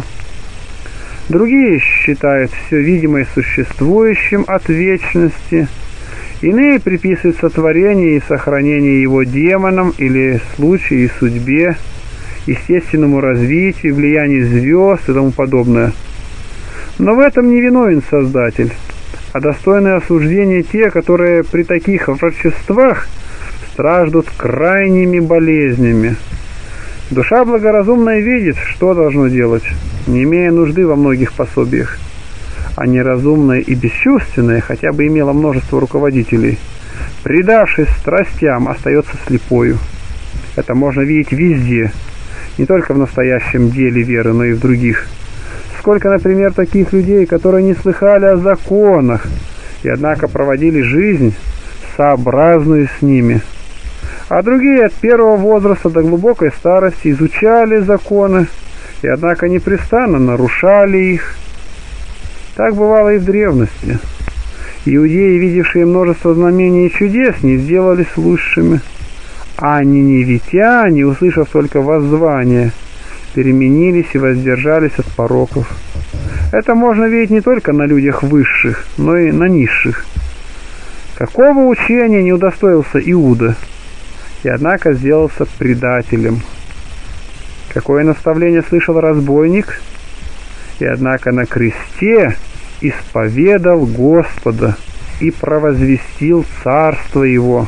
другие считают все видимое существующим от вечности, иные приписывают сотворение и сохранение его демонам или случаю и судьбе, естественному развитию, влиянию звезд и тому подобное. Но в этом не виновен Создатель, а достойное осуждения те, которые при таких врачествах страждут крайними болезнями. Душа благоразумная видит, что должно делать, не имея нужды во многих пособиях, а неразумная и бесчувственная хотя бы имела множество руководителей, предавшись страстям, остается слепою. Это можно видеть везде, не только в настоящем деле веры, но и в других. Сколько, например, таких людей, которые не слыхали о законах, и однако проводили жизнь сообразную с ними. А другие от первого возраста до глубокой старости изучали законы, и однако непрестанно нарушали их. Так бывало и в древности. Иудеи, видевшие множество знамений и чудес, не сделались лучшими, а ниневитяне, услышав только воззвание, переменились и воздержались от пороков. Это можно видеть не только на людях высших, но и на низших. Какого учения не удостоился Иуда, и однако сделался предателем? Какое наставление слышал разбойник, и однако на кресте исповедал Господа и провозвестил царство Его.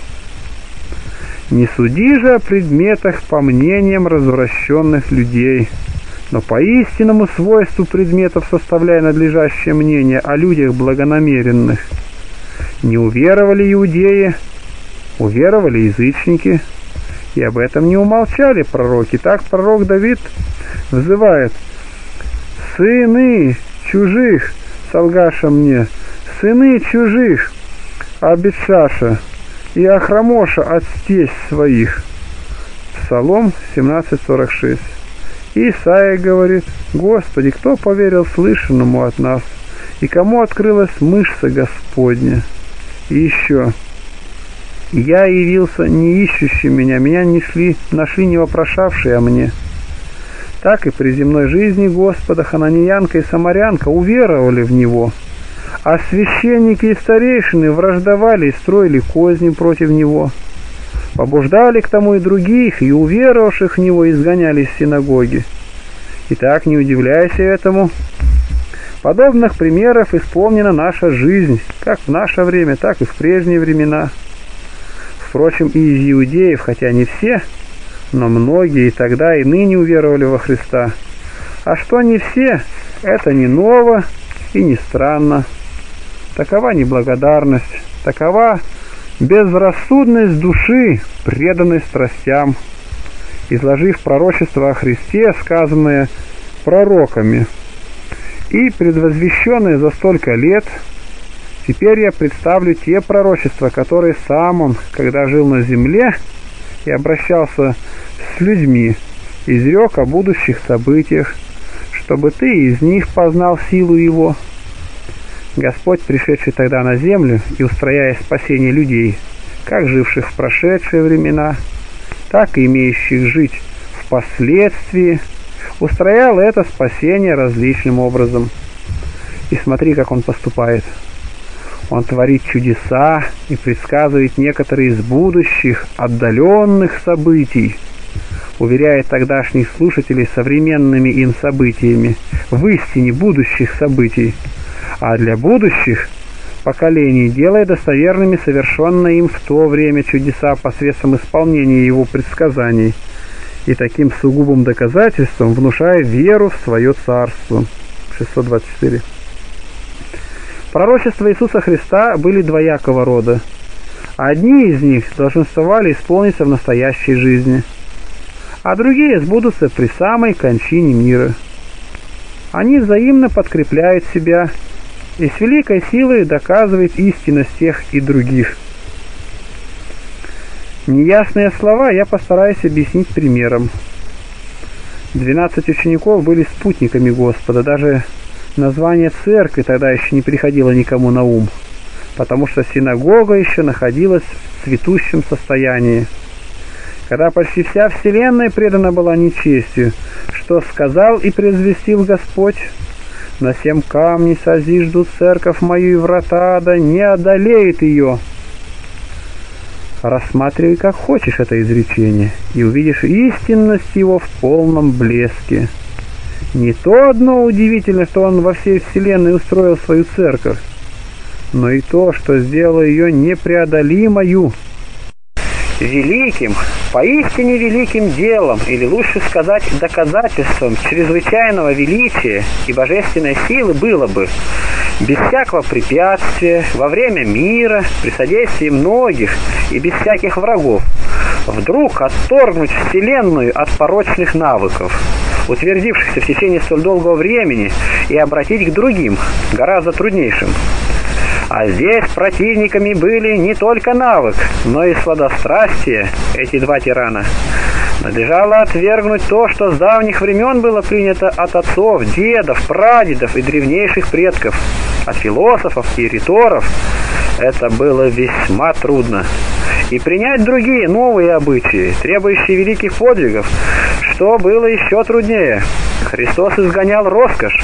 Не суди же о предметах по мнениям развращенных людей, но по истинному свойству предметов составляй надлежащее мнение о людях благонамеренных. Не уверовали иудеи, уверовали язычники, и об этом не умолчали пророки. Так пророк Давид взывает: «Сыны чужих, солгаша мне, сыны чужих, Абитшаша и Ахрамоша от тесть своих». Псалом семнадцать сорок шесть. Исаия говорит: «Господи, кто поверил слышанному от нас, и кому открылась мышца Господня?» И еще: «Я явился не ищущий меня, меня не шли, нашли не вопрошавшие о мне». Так и при земной жизни Господа хананеянка и самарянка уверовали в Него, а священники и старейшины враждовали и строили козни против Него, побуждали к тому и других, и уверовавших в Него изгоняли из синагоги. Итак, не удивляйся этому. Подобных примеров исполнена наша жизнь, как в наше время, так и в прежние времена. Впрочем, и из иудеев, хотя не все, но многие и тогда, и ныне уверовали во Христа. А что не все, это не ново и не странно. Такова неблагодарность, такова безрассудность души, преданной страстям, изложив пророчество о Христе, сказанное пророками и предвозвещенное за столько лет. Теперь я представлю те пророчества, которые сам он, когда жил на земле и обращался с людьми, изрек о будущих событиях, чтобы ты из них познал силу его. Господь, пришедший тогда на землю и устрояя спасение людей, как живших в прошедшие времена, так и имеющих жить впоследствии, устроял это спасение различным образом. И смотри, как он поступает. Он творит чудеса и предсказывает некоторые из будущих, отдаленных событий, уверяет тогдашних слушателей современными им событиями в истине будущих событий, а для будущих поколений делая достоверными совершенные им в то время чудеса посредством исполнения его предсказаний, и таким сугубым доказательством внушая веру в свое царство. шестьсот двадцать четыре. Пророчества Иисуса Христа были двоякого рода. Одни из них долженствовали исполниться в настоящей жизни, а другие сбудутся при самой кончине мира. Они взаимно подкрепляют себя и с великой силой доказывают истинность тех и других. Неясные слова я постараюсь объяснить примером. Двенадцать учеников были спутниками Господа, даже название церкви тогда еще не приходило никому на ум, потому что синагога еще находилась в цветущем состоянии. Когда почти вся вселенная предана была нечестию, что сказал и предвестил Господь: «На семь камней созижду церковь мою, и врата ада не одолеет ее». Рассматривай как хочешь это изречение, и увидишь истинность его в полном блеске. Не то одно удивительно, что он во всей вселенной устроил свою церковь, но и то, что сделал ее непреодолимою. Великим, поистине великим делом, или лучше сказать доказательством чрезвычайного величия и божественной силы было бы, без всякого препятствия, во время мира, при содействии многих и без всяких врагов, вдруг отторгнуть вселенную от порочных навыков, утвердившихся в течение столь долгого времени, и обратить к другим, гораздо труднейшим. А здесь противниками были не только навык, но и сладострастие, эти два тирана. Надлежало отвергнуть то, что с давних времен было принято от отцов, дедов, прадедов и древнейших предков, от философов и риторов. Это было весьма трудно. И принять другие новые обычаи, требующие великих подвигов, что было еще труднее. Христос изгонял роскошь,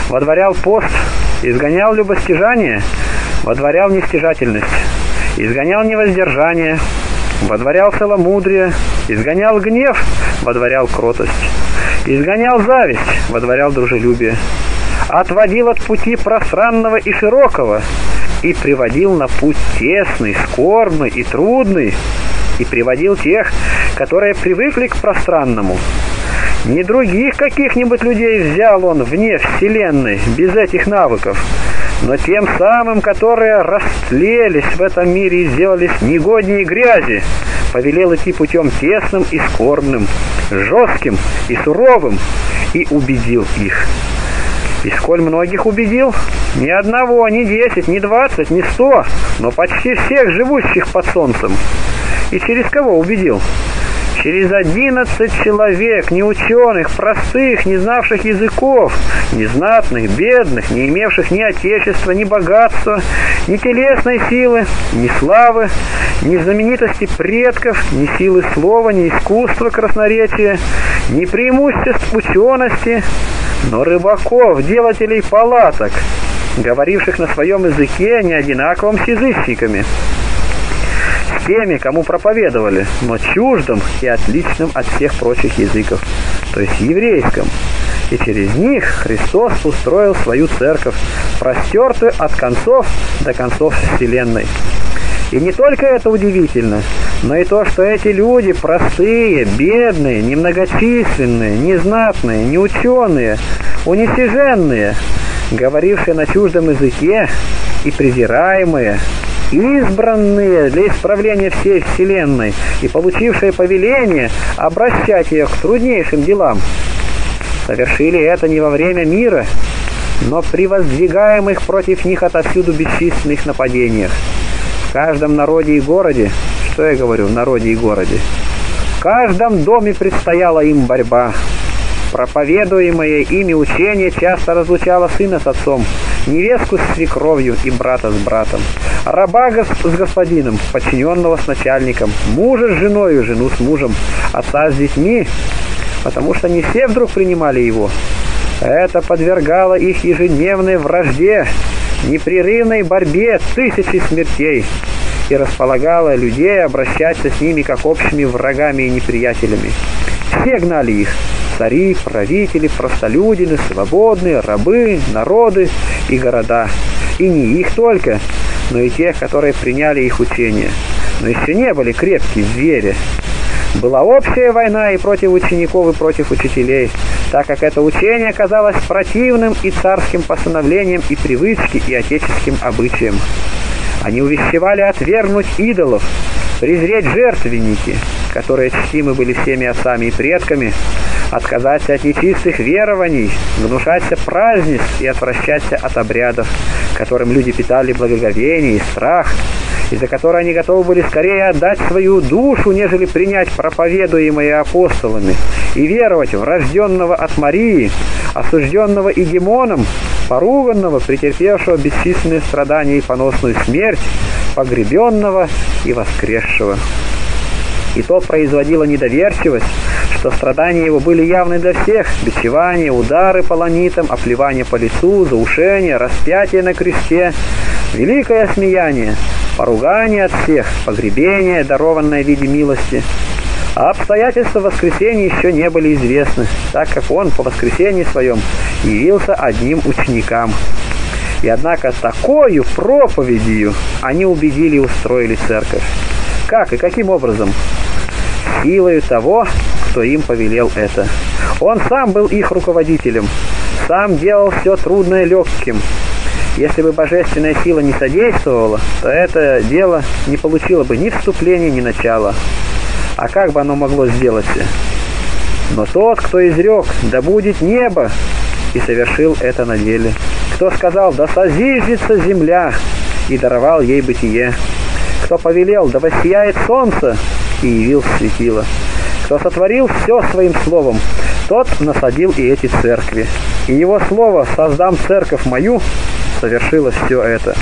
водворял пост, изгонял любостяжание, водворял нестяжательность, изгонял невоздержание, водворял целомудрие, изгонял гнев, водворял кротость, изгонял зависть, водворял дружелюбие, отводил от пути пространного и широкого и приводил на путь тесный, скорбный и трудный, и приводил тех, которые привыкли к пространному. Не других каких-нибудь людей взял он вне вселенной, без этих навыков, но тем самым, которые растлелись в этом мире и сделались негоднее грязи, повелел идти путем тесным и скорбным, жестким и суровым, и убедил их. И сколь многих убедил? Ни одного, ни десять, ни двадцать, ни сто, но почти всех живущих под солнцем. И через кого убедил? Через одиннадцать человек, неученых, простых, не знавших языков, незнатных, бедных, не имевших ни отечества, ни богатства, ни телесной силы, ни славы, ни знаменитости предков, ни силы слова, ни искусства красноречия, ни преимуществ учености, но рыбаков, делателей палаток, говоривших на своем языке, не одинаковым с язычниками, с теми, кому проповедовали, но чуждым и отличным от всех прочих языков, то есть еврейском. И через них Христос устроил свою церковь, простертую от концов до концов вселенной. И не только это удивительно, но и то, что эти люди простые, бедные, немногочисленные, незнатные, неученые, уничиженные, говорившие на чуждом языке и презираемые, избранные для исправления всей вселенной и получившие повеление обращать ее к труднейшим делам, совершили это не во время мира, но при воздвигаемых против них отовсюду бесчисленных нападениях. В каждом народе и городе, что я говорю, в народе и городе, в каждом доме предстояла им борьба. Проповедуемое ими учение часто разлучало сына с отцом, невестку с свекровью и брата с братом, раба с господином, подчиненного с начальником, мужа с женою, жену с мужем, отца с детьми, потому что не все вдруг принимали его. Это подвергало их ежедневной вражде, непрерывной борьбе тысячи смертей и располагало людей обращаться с ними как общими врагами и неприятелями. Все гнали их: цари, правители, простолюдины, свободные, рабы, народы и города. И не их только, но и тех, которые приняли их учение, но еще не были крепки в вере. Была общая война и против учеников, и против учителей, так как это учение оказалось противным и царским постановлениям, и привычке, и отеческим обычаям. Они увещевали отвергнуть идолов, презреть жертвенники, которые чтимы были всеми отцами и предками, отказаться от нечистых верований, гнушаться празднеств и отвращаться от обрядов, которым люди питали благоговение и страх, и за которые они готовы были скорее отдать свою душу, нежели принять проповедуемое апостолами, и веровать в рожденного от Марии, осужденного и демоном, поруганного, претерпевшего бесчисленные страдания и поносную смерть, погребенного и воскресшего. И то производило недоверчивость, что страдания его были явны для всех: бичевание, удары полонитом, оплевание по лицу, заушение, распятие на кресте, великое смеяние, поругание от всех, погребение, дарованное в виде милости. А обстоятельства воскресения еще не были известны, так как он по воскресении своем явился одним ученикам. И однако такою проповедью они убедили и устроили церковь. Как и каким образом? Силою того, кто им повелел это. Он сам был их руководителем, сам делал все трудное легким. Если бы божественная сила не содействовала, то это дело не получило бы ни вступления, ни начала. А как бы оно могло сделаться? Но тот, кто изрек: «Да будет небо», и совершил это на деле. Кто сказал: «Да созиждется земля», и даровал ей бытие. Кто повелел: «Да воссияет солнце», и явил светило. Кто сотворил все своим словом, тот насадил и эти церкви. И его слово «создам церковь мою» совершило все это.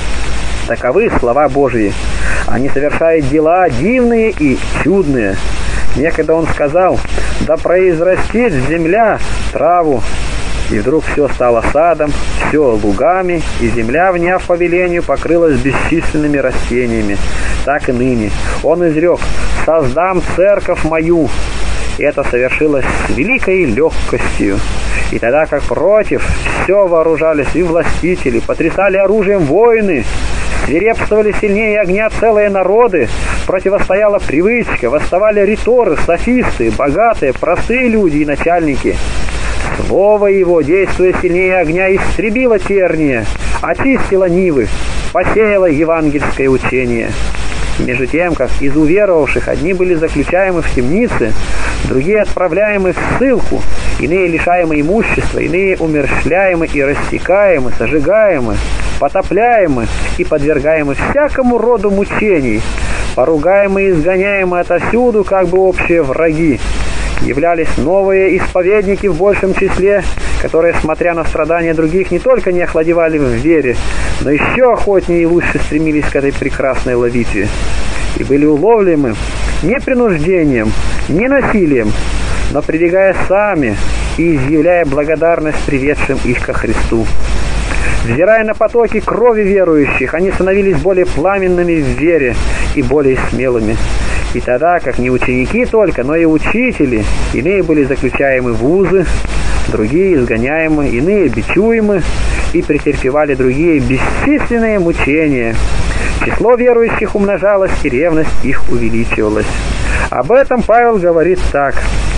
Таковы слова Божьи. Они совершают дела дивные и чудные. Некогда он сказал: «Да произрастит земля траву, И вдруг все стало садом, все лугами, и земля, вняв повелению, покрылась бесчисленными растениями. Так и ныне. Он изрек: «Создам церковь мою». И это совершилось с великой легкостью. И тогда, как против, все вооружались и властители, потрясали оружием воины, свирепствовали сильнее огня целые народы, противостояла привычка, восставали риторы, софисты, богатые, простые люди и начальники. Слово его, действуя сильнее огня, истребило терния, очистило нивы, посеяло евангельское учение. Между тем, как из уверовавших одни были заключаемы в темнице, другие отправляемы в ссылку, иные лишаемы имущества, иные умерщвляемы и рассекаемы, сожигаемы, потопляемы и подвергаемы всякому роду мучений, поругаемы и изгоняемы отовсюду, как бы общие враги. Являлись новые исповедники в большем числе, которые, смотря на страдания других, не только не охладевали в вере, но еще охотнее и лучше стремились к этой прекрасной ловитве. И были уловлены не принуждением, не насилием, но прибегая сами и изъявляя благодарность приведшим их ко Христу. Взирая на потоки крови верующих, они становились более пламенными в вере и более смелыми. И тогда, как не ученики только, но и учители, иные были заключаемы в узы, другие изгоняемы, иные бичуемы, и претерпевали другие бесчисленные мучения. Число верующих умножалось, и ревность их увеличивалась. Об этом Павел говорит так: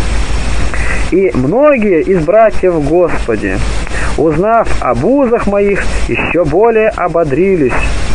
«И многие из братьев в Господе, узнав об узах моих, еще более ободрились».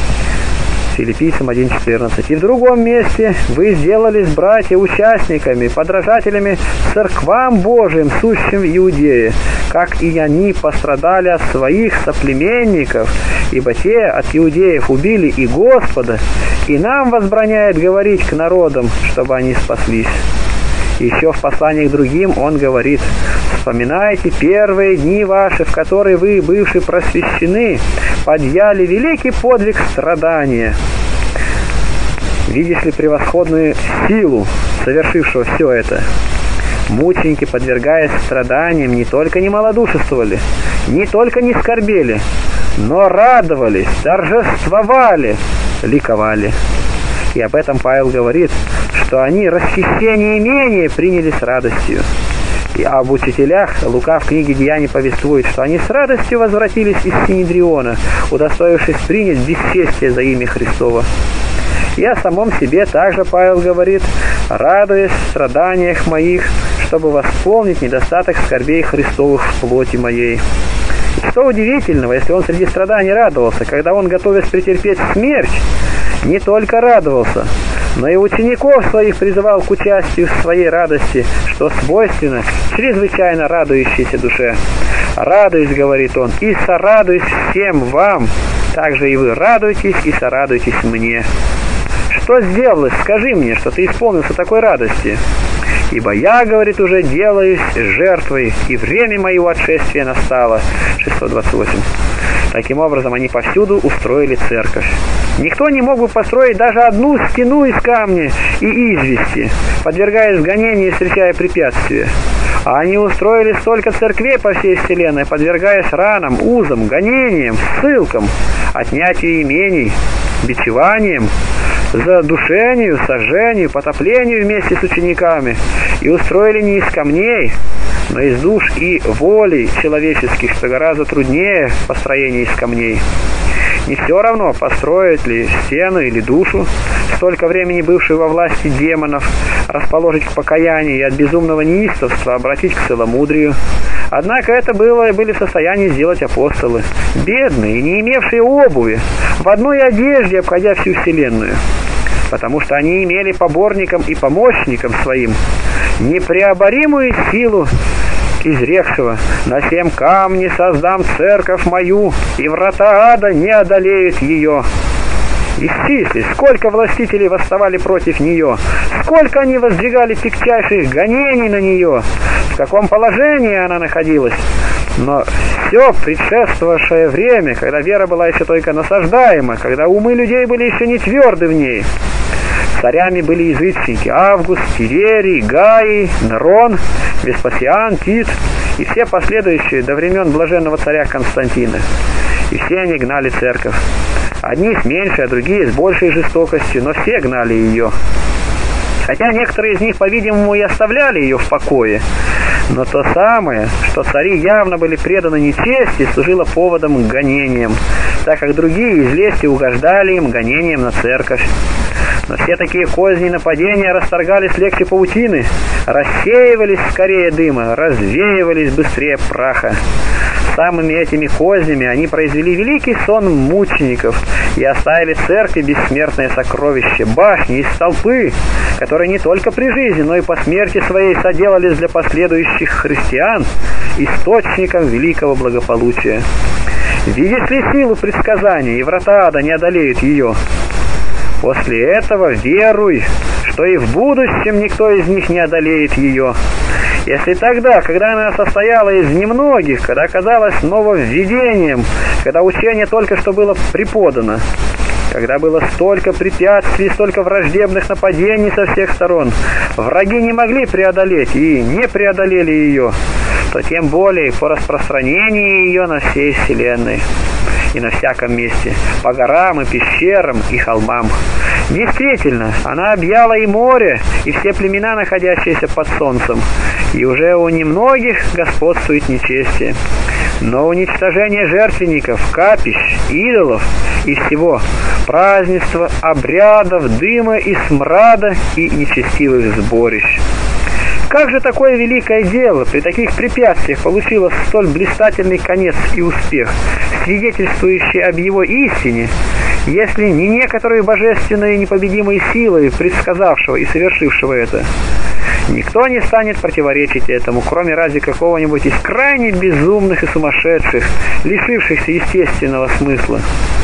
Филиппийцам один четырнадцать. «И в другом месте: вы сделались, братья, участниками, подражателями церквам Божиим, сущим в Иудее, как и они пострадали от своих соплеменников, ибо те от иудеев убили и Господа, и нам возбраняет говорить к народам, чтобы они спаслись». Еще в послании к другим он говорит: «Вспоминайте первые дни ваши, в которые вы, бывшие просвещены, подъяли великий подвиг страдания». Видишь ли превосходную силу совершившего все это? Мученики, подвергаясь страданиям, не только не малодушествовали, не только не скорбели, но радовались, торжествовали, ликовали. И об этом Павел говорит, что они расхищение имения приняли с радостью. И об учителях Лука в книге «Деяний» повествует, что они с радостью возвратились из Синедриона, удостоившись принять бесчестие за имя Христово. И о самом себе также Павел говорит: «Радуясь в страданиях моих, чтобы восполнить недостаток скорбей Христовых в плоти моей». Что удивительного, если он среди страданий радовался, когда он, готовясь претерпеть смерть, не только радовался, но и учеников своих призывал к участию в своей радости, что свойственно чрезвычайно радующейся душе. «Радуюсь, — говорит он, — и сорадуюсь всем вам, также и вы радуйтесь и сорадуйтесь мне». Что сделалось? Скажи мне, что ты исполнился такой радости. «Ибо я, — говорит, — уже делаюсь жертвой, и время моего отшествия настало». шестьсот двадцать восемь. Таким образом, они повсюду устроили церковь. Никто не мог бы построить даже одну стену из камня и извести, подвергаясь гонению и встречая препятствия. А они устроили столько церквей по всей вселенной, подвергаясь ранам, узам, гонениям, ссылкам, отнятию имений, бичеваниям, задушению, сожжению, потоплению вместе с учениками, и устроили не из камней, но из душ и волей человеческих, что гораздо труднее построение из камней. Не все равно, построить ли стену или душу, столько времени бывшую во власти демонов, расположить к покаянию и от безумного неистовства обратить к целомудрию. Однако это было, были в состоянии сделать апостолы, бедные, не имевшие обуви, в одной одежде обходя всю вселенную, потому что они имели поборником и помощником своим непреоборимую силу изрекшего: «На сем камне создам церковь мою, и врата ада не одолеют ее». Исчисли, сколько властителей восставали против нее, сколько они воздвигали тягчайших гонений на нее, в каком положении она находилась. Но все предшествовавшее время, когда вера была еще только насаждаема, когда умы людей были еще не тверды в ней, царями были язычники: Август, Тиверий, Гаий, Нерон, Веспасиан, Тит, и все последующие до времен блаженного царя Константина. И все они гнали церковь. Одни с меньшей, а другие с большей жестокостью, но все гнали ее. Хотя некоторые из них, по-видимому, и оставляли ее в покое. Но то самое, что цари явно были преданы нечести, служило поводом к гонениям, так как другие из лести угождали им гонением на церковь. Но все такие козни и нападения расторгались легче паутины, рассеивались скорее дыма, развеивались быстрее праха. Самыми этими кознями они произвели великий сон мучеников и оставили церкви бессмертное сокровище, башни и столпы, которые не только при жизни, но и по смерти своей соделались для последующих христиан источником великого благополучия. Видишь ли силу предсказания, и врата ада не одолеют ее? После этого веруй, что и в будущем никто из них не одолеет ее. Если тогда, когда она состояла из немногих, когда оказалась нововведением, когда учение только что было преподано, когда было столько препятствий, столько враждебных нападений со всех сторон, враги не могли преодолеть и не преодолели ее, то тем более по распространению ее на всей вселенной и на всяком месте, по горам и пещерам и холмам. Действительно, она объяла и море, и все племена, находящиеся под солнцем, и уже у немногих господствует нечестие. Но уничтожение жертвенников, капищ, идолов и всего, празднества, обрядов, дыма и смрада и нечестивых сборищ. Как же такое великое дело при таких препятствиях получило столь блистательный конец и успех, свидетельствующий об его истине, если не некоторые божественные непобедимые силы, предсказавшего и совершившего это? Никто не станет противоречить этому, кроме разве какого-нибудь из крайне безумных и сумасшедших, лишившихся естественного смысла.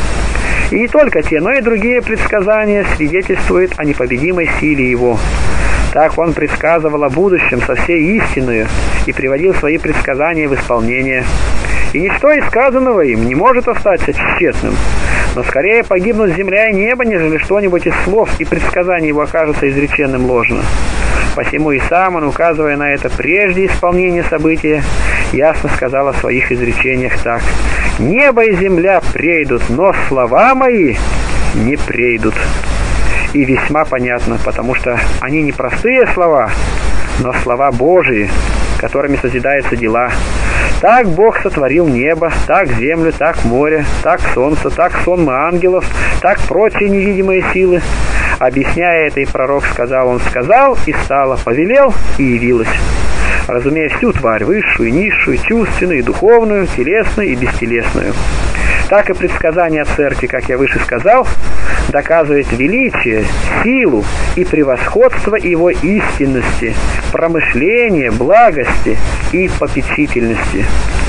И не только те, но и другие предсказания свидетельствуют о непобедимой силе его. Так он предсказывал о будущем со всей истиною и приводил свои предсказания в исполнение. И ничто из сказанного им не может остаться тщетным, но скорее погибнут земля и небо, нежели что-нибудь из слов и предсказаний его окажется изреченным ложно. Посему и сам он, указывая на это прежде исполнения события, ясно сказал о своих изречениях так: «Небо и земля прейдут, но слова мои не прейдут». И весьма понятно, потому что они не простые слова, но слова Божии, которыми созидаются дела. Так Бог сотворил небо, так землю, так море, так солнце, так сонмы ангелов, так прочие невидимые силы. Объясняя это, и пророк сказал, он сказал, и стало, повелел, и явилось. Разумея всю тварь, высшую, низшую, чувственную и духовную, телесную и бестелесную. Так и предсказание церкви, как я выше сказал, доказывает величие, силу и превосходство его истинности, промышления, благости и попечительности.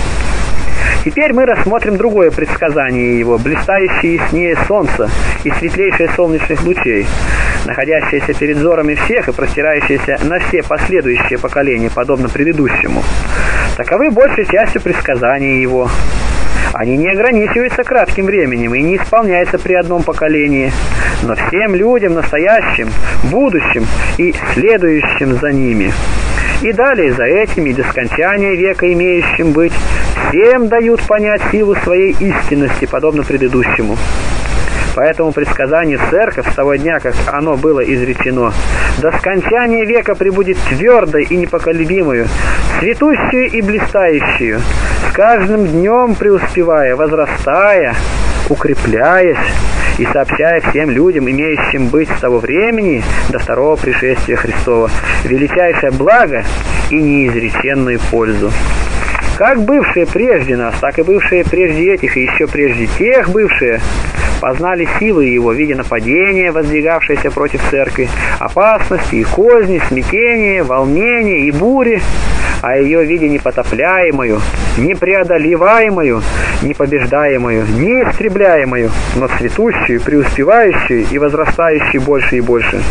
Теперь мы рассмотрим другое предсказание его, блистающее яснее солнца и светлейшее солнечных лучей, находящееся перед взорами всех и простирающееся на все последующие поколения, подобно предыдущему. Таковы большей частью предсказания его. Они не ограничиваются кратким временем и не исполняются при одном поколении, но всем людям, настоящим, будущим и следующим за ними. И далее за этими, до скончания века имеющим быть, всем дают понять силу своей истинности, подобно предыдущему. Поэтому предсказание церковь с того дня, как оно было изречено, до скончания века пребудет твердой и непоколебимою, цветущую и блистающую, с каждым днем преуспевая, возрастая, укрепляясь и сообщая всем людям, имеющим быть с того времени до второго пришествия Христова, величайшее благо и неизреченную пользу. Как бывшие прежде нас, так и бывшие прежде этих, и еще прежде тех бывшие, познали силы его, видя нападения, воздвигавшиеся против церкви, опасности и козни, смятения, волнения и бури, а ее видя непотопляемую, непреодолеваемую, непобеждаемую, неистребляемую, но цветущую, преуспевающую и возрастающую больше и больше.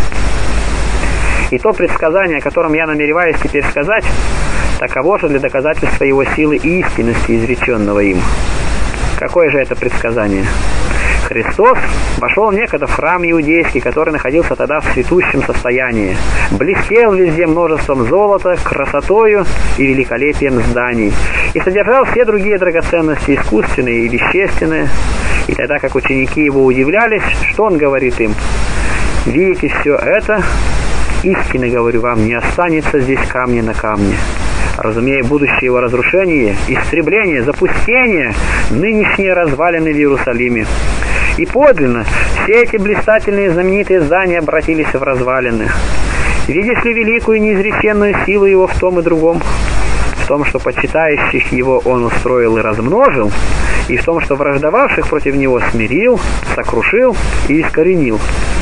И то предсказание, о котором я намереваюсь теперь сказать, таково же для доказательства его силы и истинности, изреченного им. Какое же это предсказание? Христос вошел некогда в храм иудейский, который находился тогда в цветущем состоянии. Блестел везде множеством золота, красотою и великолепием зданий. И содержал все другие драгоценности, искусственные и вещественные. И тогда, как ученики его удивлялись, что он говорит им? «Видите все это? Истинно говорю вам, не останется здесь камня на камне». Разумея будущее его разрушение, истребление, запустение, нынешние развалины в Иерусалиме. И подлинно, все эти блистательные знаменитые здания обратились в развалины. Видишь ли великую неизреченную силу его в том и другом? В том, что почитающих его он устроил и размножил, и в том, что враждовавших против него смирил, сокрушил и искоренил.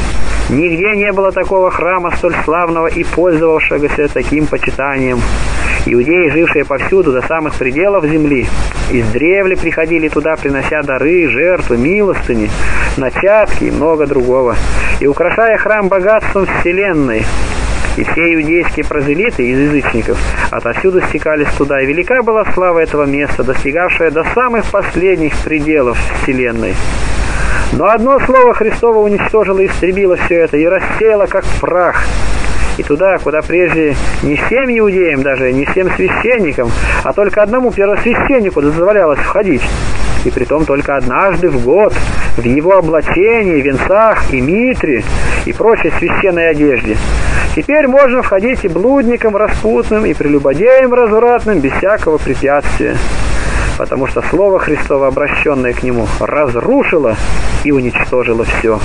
Нигде не было такого храма столь славного и пользовавшегося таким почитанием. Иудеи, жившие повсюду до самых пределов земли, издревле приходили туда, принося дары, жертвы, милостыни, начатки и много другого, и украшая храм богатством вселенной. И все иудейские прозелиты из язычников отовсюду стекались туда, и велика была слава этого места, достигавшая до самых последних пределов вселенной. Но одно слово Христово уничтожило и истребило все это, и рассеяло как прах. И туда, куда прежде не всем иудеям, даже не всем священникам, а только одному первосвященнику дозволялось входить. И притом только однажды в год, в его облачении, венцах и митре и прочей священной одежде. Теперь можно входить и блудникам распутным, и прелюбодеям развратным, без всякого препятствия. Потому что Слово Христово, обращенное к Нему, разрушило и уничтожило все.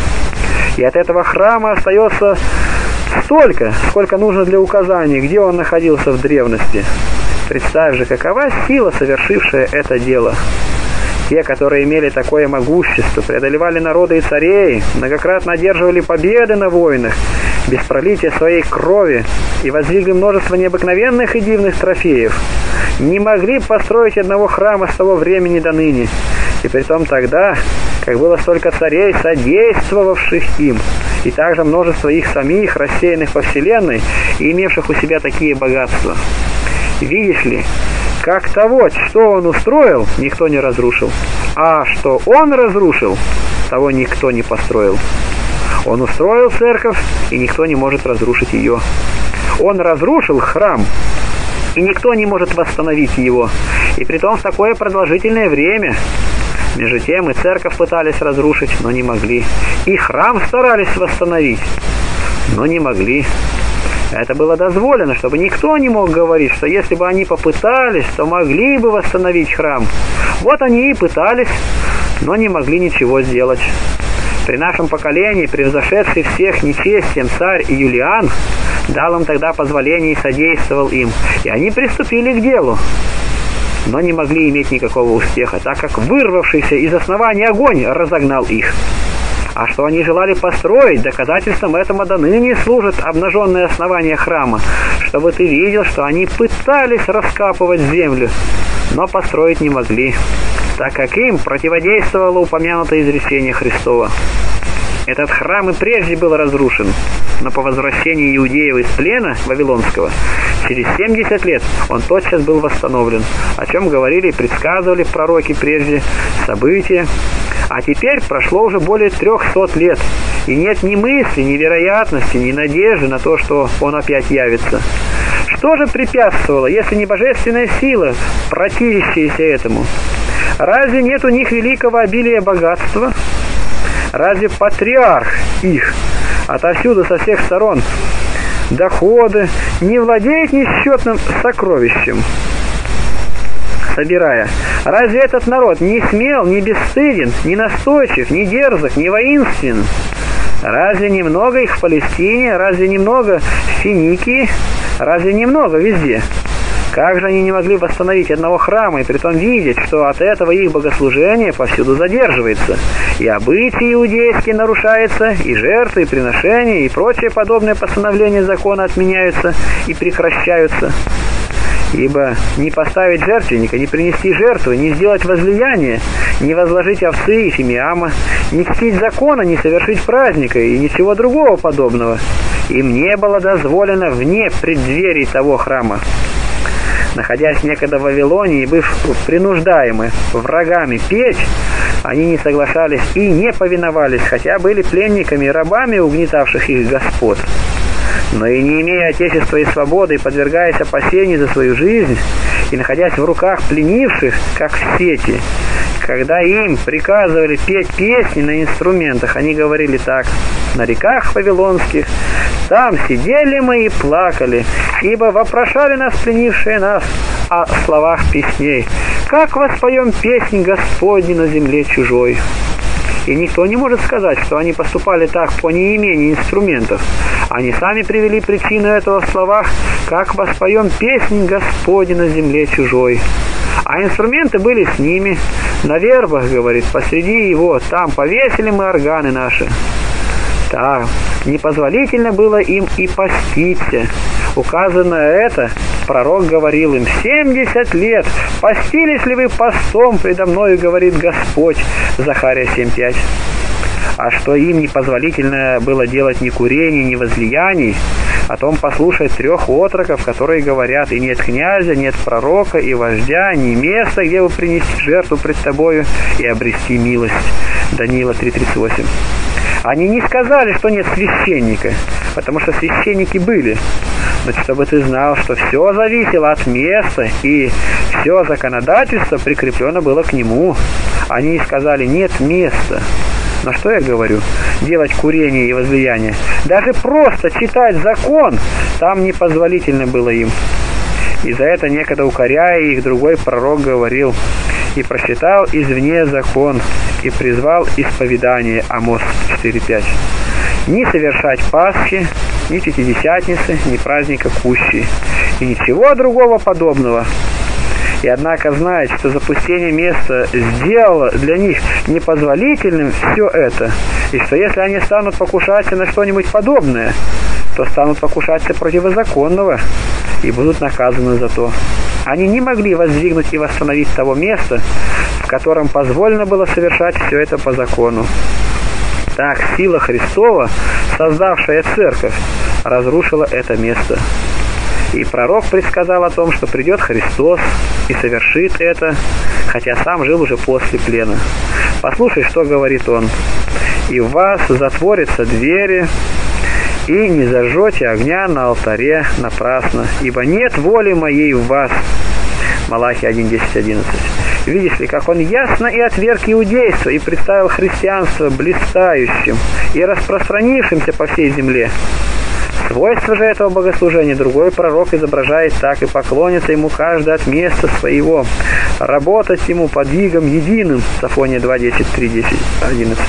И от этого храма остается столько, сколько нужно для указания, где он находился в древности. Представь же, какова сила, совершившая это дело. Те, которые имели такое могущество, преодолевали народы и царей, многократно одерживали победы на войнах, без пролития своей крови, и воздвигли множество необыкновенных и дивных трофеев, не могли построить одного храма с того времени до ныне, и притом тогда, как было столько царей, содействовавших им, и также множество их самих, рассеянных по вселенной, и имевших у себя такие богатства. Видишь ли, как того, что он устроил, никто не разрушил, а что он разрушил, того никто не построил. Он устроил церковь, и никто не может разрушить ее. Он разрушил храм, и никто не может восстановить его, и притом в такое продолжительное время. Между тем и церковь пытались разрушить, но не могли. И храм старались восстановить, но не могли. Это было дозволено, чтобы никто не мог говорить, что если бы они попытались, то могли бы восстановить храм. Вот они и пытались, но не могли ничего сделать. При нашем поколении, превзошедший всех нечестием царь Юлиан, дал им тогда позволение и содействовал им, и они приступили к делу, но не могли иметь никакого успеха, так как вырвавшийся из основания огонь разогнал их. А что они желали построить, доказательством этому до ныне служит обнаженное основание храма, чтобы ты видел, что они пытались раскапывать землю, но построить не могли, так как им противодействовало упомянутое изречение Христова. Этот храм и прежде был разрушен, но по возвращении иудеев из плена вавилонского через семьдесят лет он тотчас был восстановлен, о чем говорили и предсказывали пророки прежде события. А теперь прошло уже более трехсот лет, и нет ни мысли, ни вероятности, ни надежды на то, что он опять явится. Что же препятствовало, если не божественная сила, противящаяся этому? Разве нет у них великого обилия богатства? Разве патриарх их отовсюду со всех сторон доходы не владеет несчетным сокровищем, собирая? Разве этот народ не смел, не бесстыден, не настойчив, не дерзок, не воинствен? Разве немного их в Палестине? Разве немного в Финикии? Разве немного везде? Как же они не могли восстановить одного храма, и притом видеть, что от этого их богослужение повсюду задерживается, и обычаи иудейские нарушаются, и жертвы, и приношения, и прочие подобные постановления закона отменяются и прекращаются? Ибо не поставить жертвенника, не принести жертвы, не сделать возлияние, не возложить овцы и фимиама, не чтить закона, не совершить праздника и ничего другого подобного им не было дозволено вне преддверий того храма. Находясь некогда в Вавилоне и быв принуждаемы врагами петь, они не соглашались и не повиновались, хотя были пленниками и рабами, угнетавших их господ. Но и не имея отечества и свободы, и подвергаясь опасению за свою жизнь, и находясь в руках пленивших, как в сети, когда им приказывали петь песни на инструментах, они говорили так: «На реках вавилонских там сидели мы и плакали, ибо вопрошали нас пленившие нас о словах песней. Как воспоем песнь Господней на земле чужой?» И никто не может сказать, что они поступали так по неимению инструментов. Они сами привели причину этого в словах: «Как воспоем песнь Господней на земле чужой». А инструменты были с ними. На вербах, говорит, посреди его, там повесили мы органы наши. Так, непозволительно было им и поститься. Указано это, пророк говорил им: «Семьдесят лет постились ли вы постом предо мною, говорит Господь». Захария семь пять. А что им непозволительно было делать ни курений, ни возлияний, о том послушать трех отроков, которые говорят: «И нет князя, нет пророка, и вождя, ни места, где вы принести жертву пред тобою и обрести милость». Даниила три тридцать восемь. Они не сказали, что нет священника, потому что священники были. Но чтобы ты знал, что все зависело от места, и все законодательство прикреплено было к нему. Они сказали: «Нет места». Но что я говорю? Делать курение и возлияние. Даже просто читать закон там непозволительно было им. И за это, некогда укоряя их, другой пророк говорил: «И прочитал извне закон, и призвал исповедание». Амос четыре пять. Ни совершать Пасхи, ни Пятидесятницы, ни праздника Кущи, и ничего другого подобного. И однако знает, что запустение места сделало для них непозволительным все это, и что если они станут покушаться на что-нибудь подобное, то станут покушаться противозаконного и будут наказаны за то. Они не могли воздвигнуть и восстановить того места, в котором позволено было совершать все это по закону. Так сила Христова, создавшая церковь, разрушила это место. И пророк предсказал о том, что придет Христос и совершит это, хотя сам жил уже после плена. Послушай, что говорит он: «И в вас затворятся двери, и не зажжете огня на алтаре напрасно, ибо нет воли моей в вас». Малахия один десять одиннадцать. Видишь ли, как он ясно и отверг иудейство, и представил христианство блистающим и распространившимся по всей земле. Свойство же этого богослужения другой пророк изображает так: «И поклонится ему каждый от места своего, работать ему подвигом единым». Сафония два десять, три десять, одиннадцать.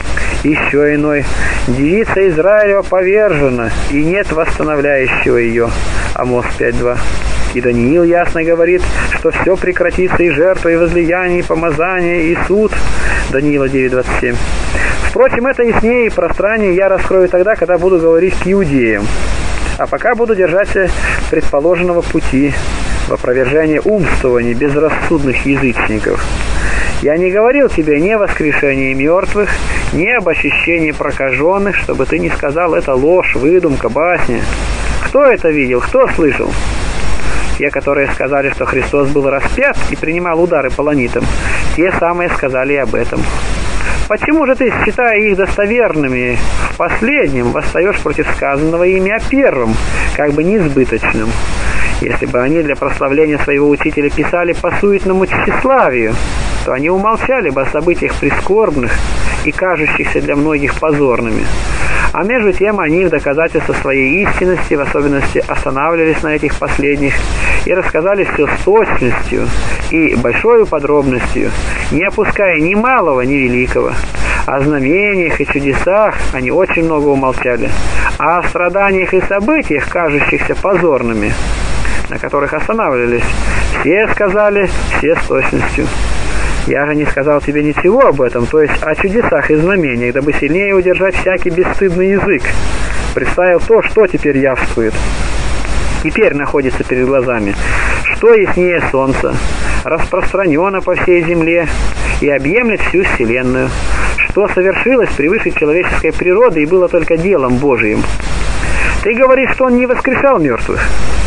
Еще иной: «Девица Израилева повержена, и нет восстановляющего ее». Амос пять два. И Даниил ясно говорит, что все прекратится: и жертва, и возлияние, и помазание, и суд. Даниила девять двадцать семь. Впрочем, это яснее и пространнее я раскрою тогда, когда буду говорить к иудеям. А пока буду держаться предположенного пути в опровержение умствований безрассудных язычников. Я не говорил тебе ни о воскрешении мертвых, ни об очищении прокаженных, чтобы ты не сказал: это ложь, выдумка, басня. Кто это видел? Кто слышал? Те, которые сказали, что Христос был распят и принимал удары полонитам, те самые сказали об этом. Почему же ты, считая их достоверными в последнем, восстаешь против сказанного ими о первом, как бы несбыточном? Если бы они для прославления своего учителя писали по суетному тщеславию, то они умолчали бы о событиях прискорбных и кажущихся для многих позорными. А между тем они в доказательство своей истинности, в особенности, останавливались на этих последних и рассказали все с точностью и большой подробностью, не опуская ни малого, ни великого. О знамениях и чудесах они очень много умолчали, а о страданиях и событиях, кажущихся позорными, на которых останавливались, все сказали, все с точностью. Я же не сказал тебе ничего об этом, то есть о чудесах и знамениях, дабы сильнее удержать всякий бесстыдный язык. Представил то, что теперь явствует. Теперь находится перед глазами, что яснее солнца, распространено по всей земле и объемлет всю вселенную, что совершилось превыше человеческой природы и было только делом Божиим. Ты говоришь, что он не воскрешал мертвых.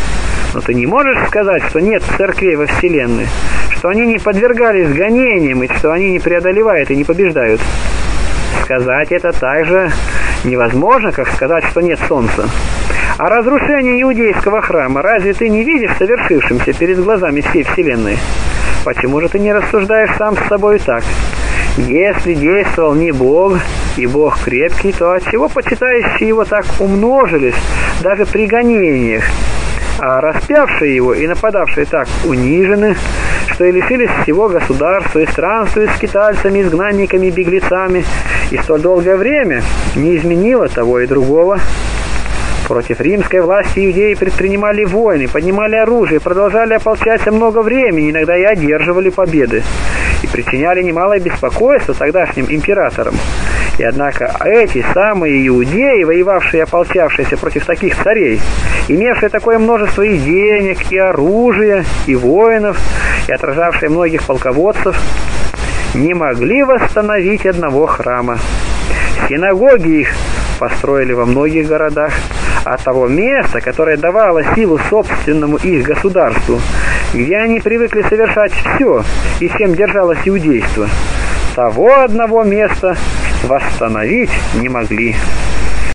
Но ты не можешь сказать, что нет церквей во Вселенной, что они не подвергались гонениям, и что они не преодолевают и не побеждают. Сказать это так же невозможно, как сказать, что нет солнца. А разрушение иудейского храма разве ты не видишь совершившимся перед глазами всей Вселенной? Почему же ты не рассуждаешь сам с собой так? Если действовал не Бог, и Бог крепкий, то отчего почитающие его так умножились, даже при гонениях, а распявшие его и нападавшие так унижены, что и лишились всего государства, и странствуют скитальцами, изгнанниками, беглецами, и столь долгое время не изменило того и другого. Против римской власти иудеи предпринимали войны, поднимали оружие, продолжали ополчаться много времени, иногда и одерживали победы, и причиняли немалое беспокойство тогдашним императорам. И однако эти самые иудеи, воевавшие и ополчавшиеся против таких царей, имевшие такое множество и денег, и оружия, и воинов, и отражавшие многих полководцев, не могли восстановить одного храма. Синагоги их построили во многих городах, а того места, которое давало силу собственному их государству, где они привыкли совершать все, и чем держалось иудейство, того одного места восстановить не могли.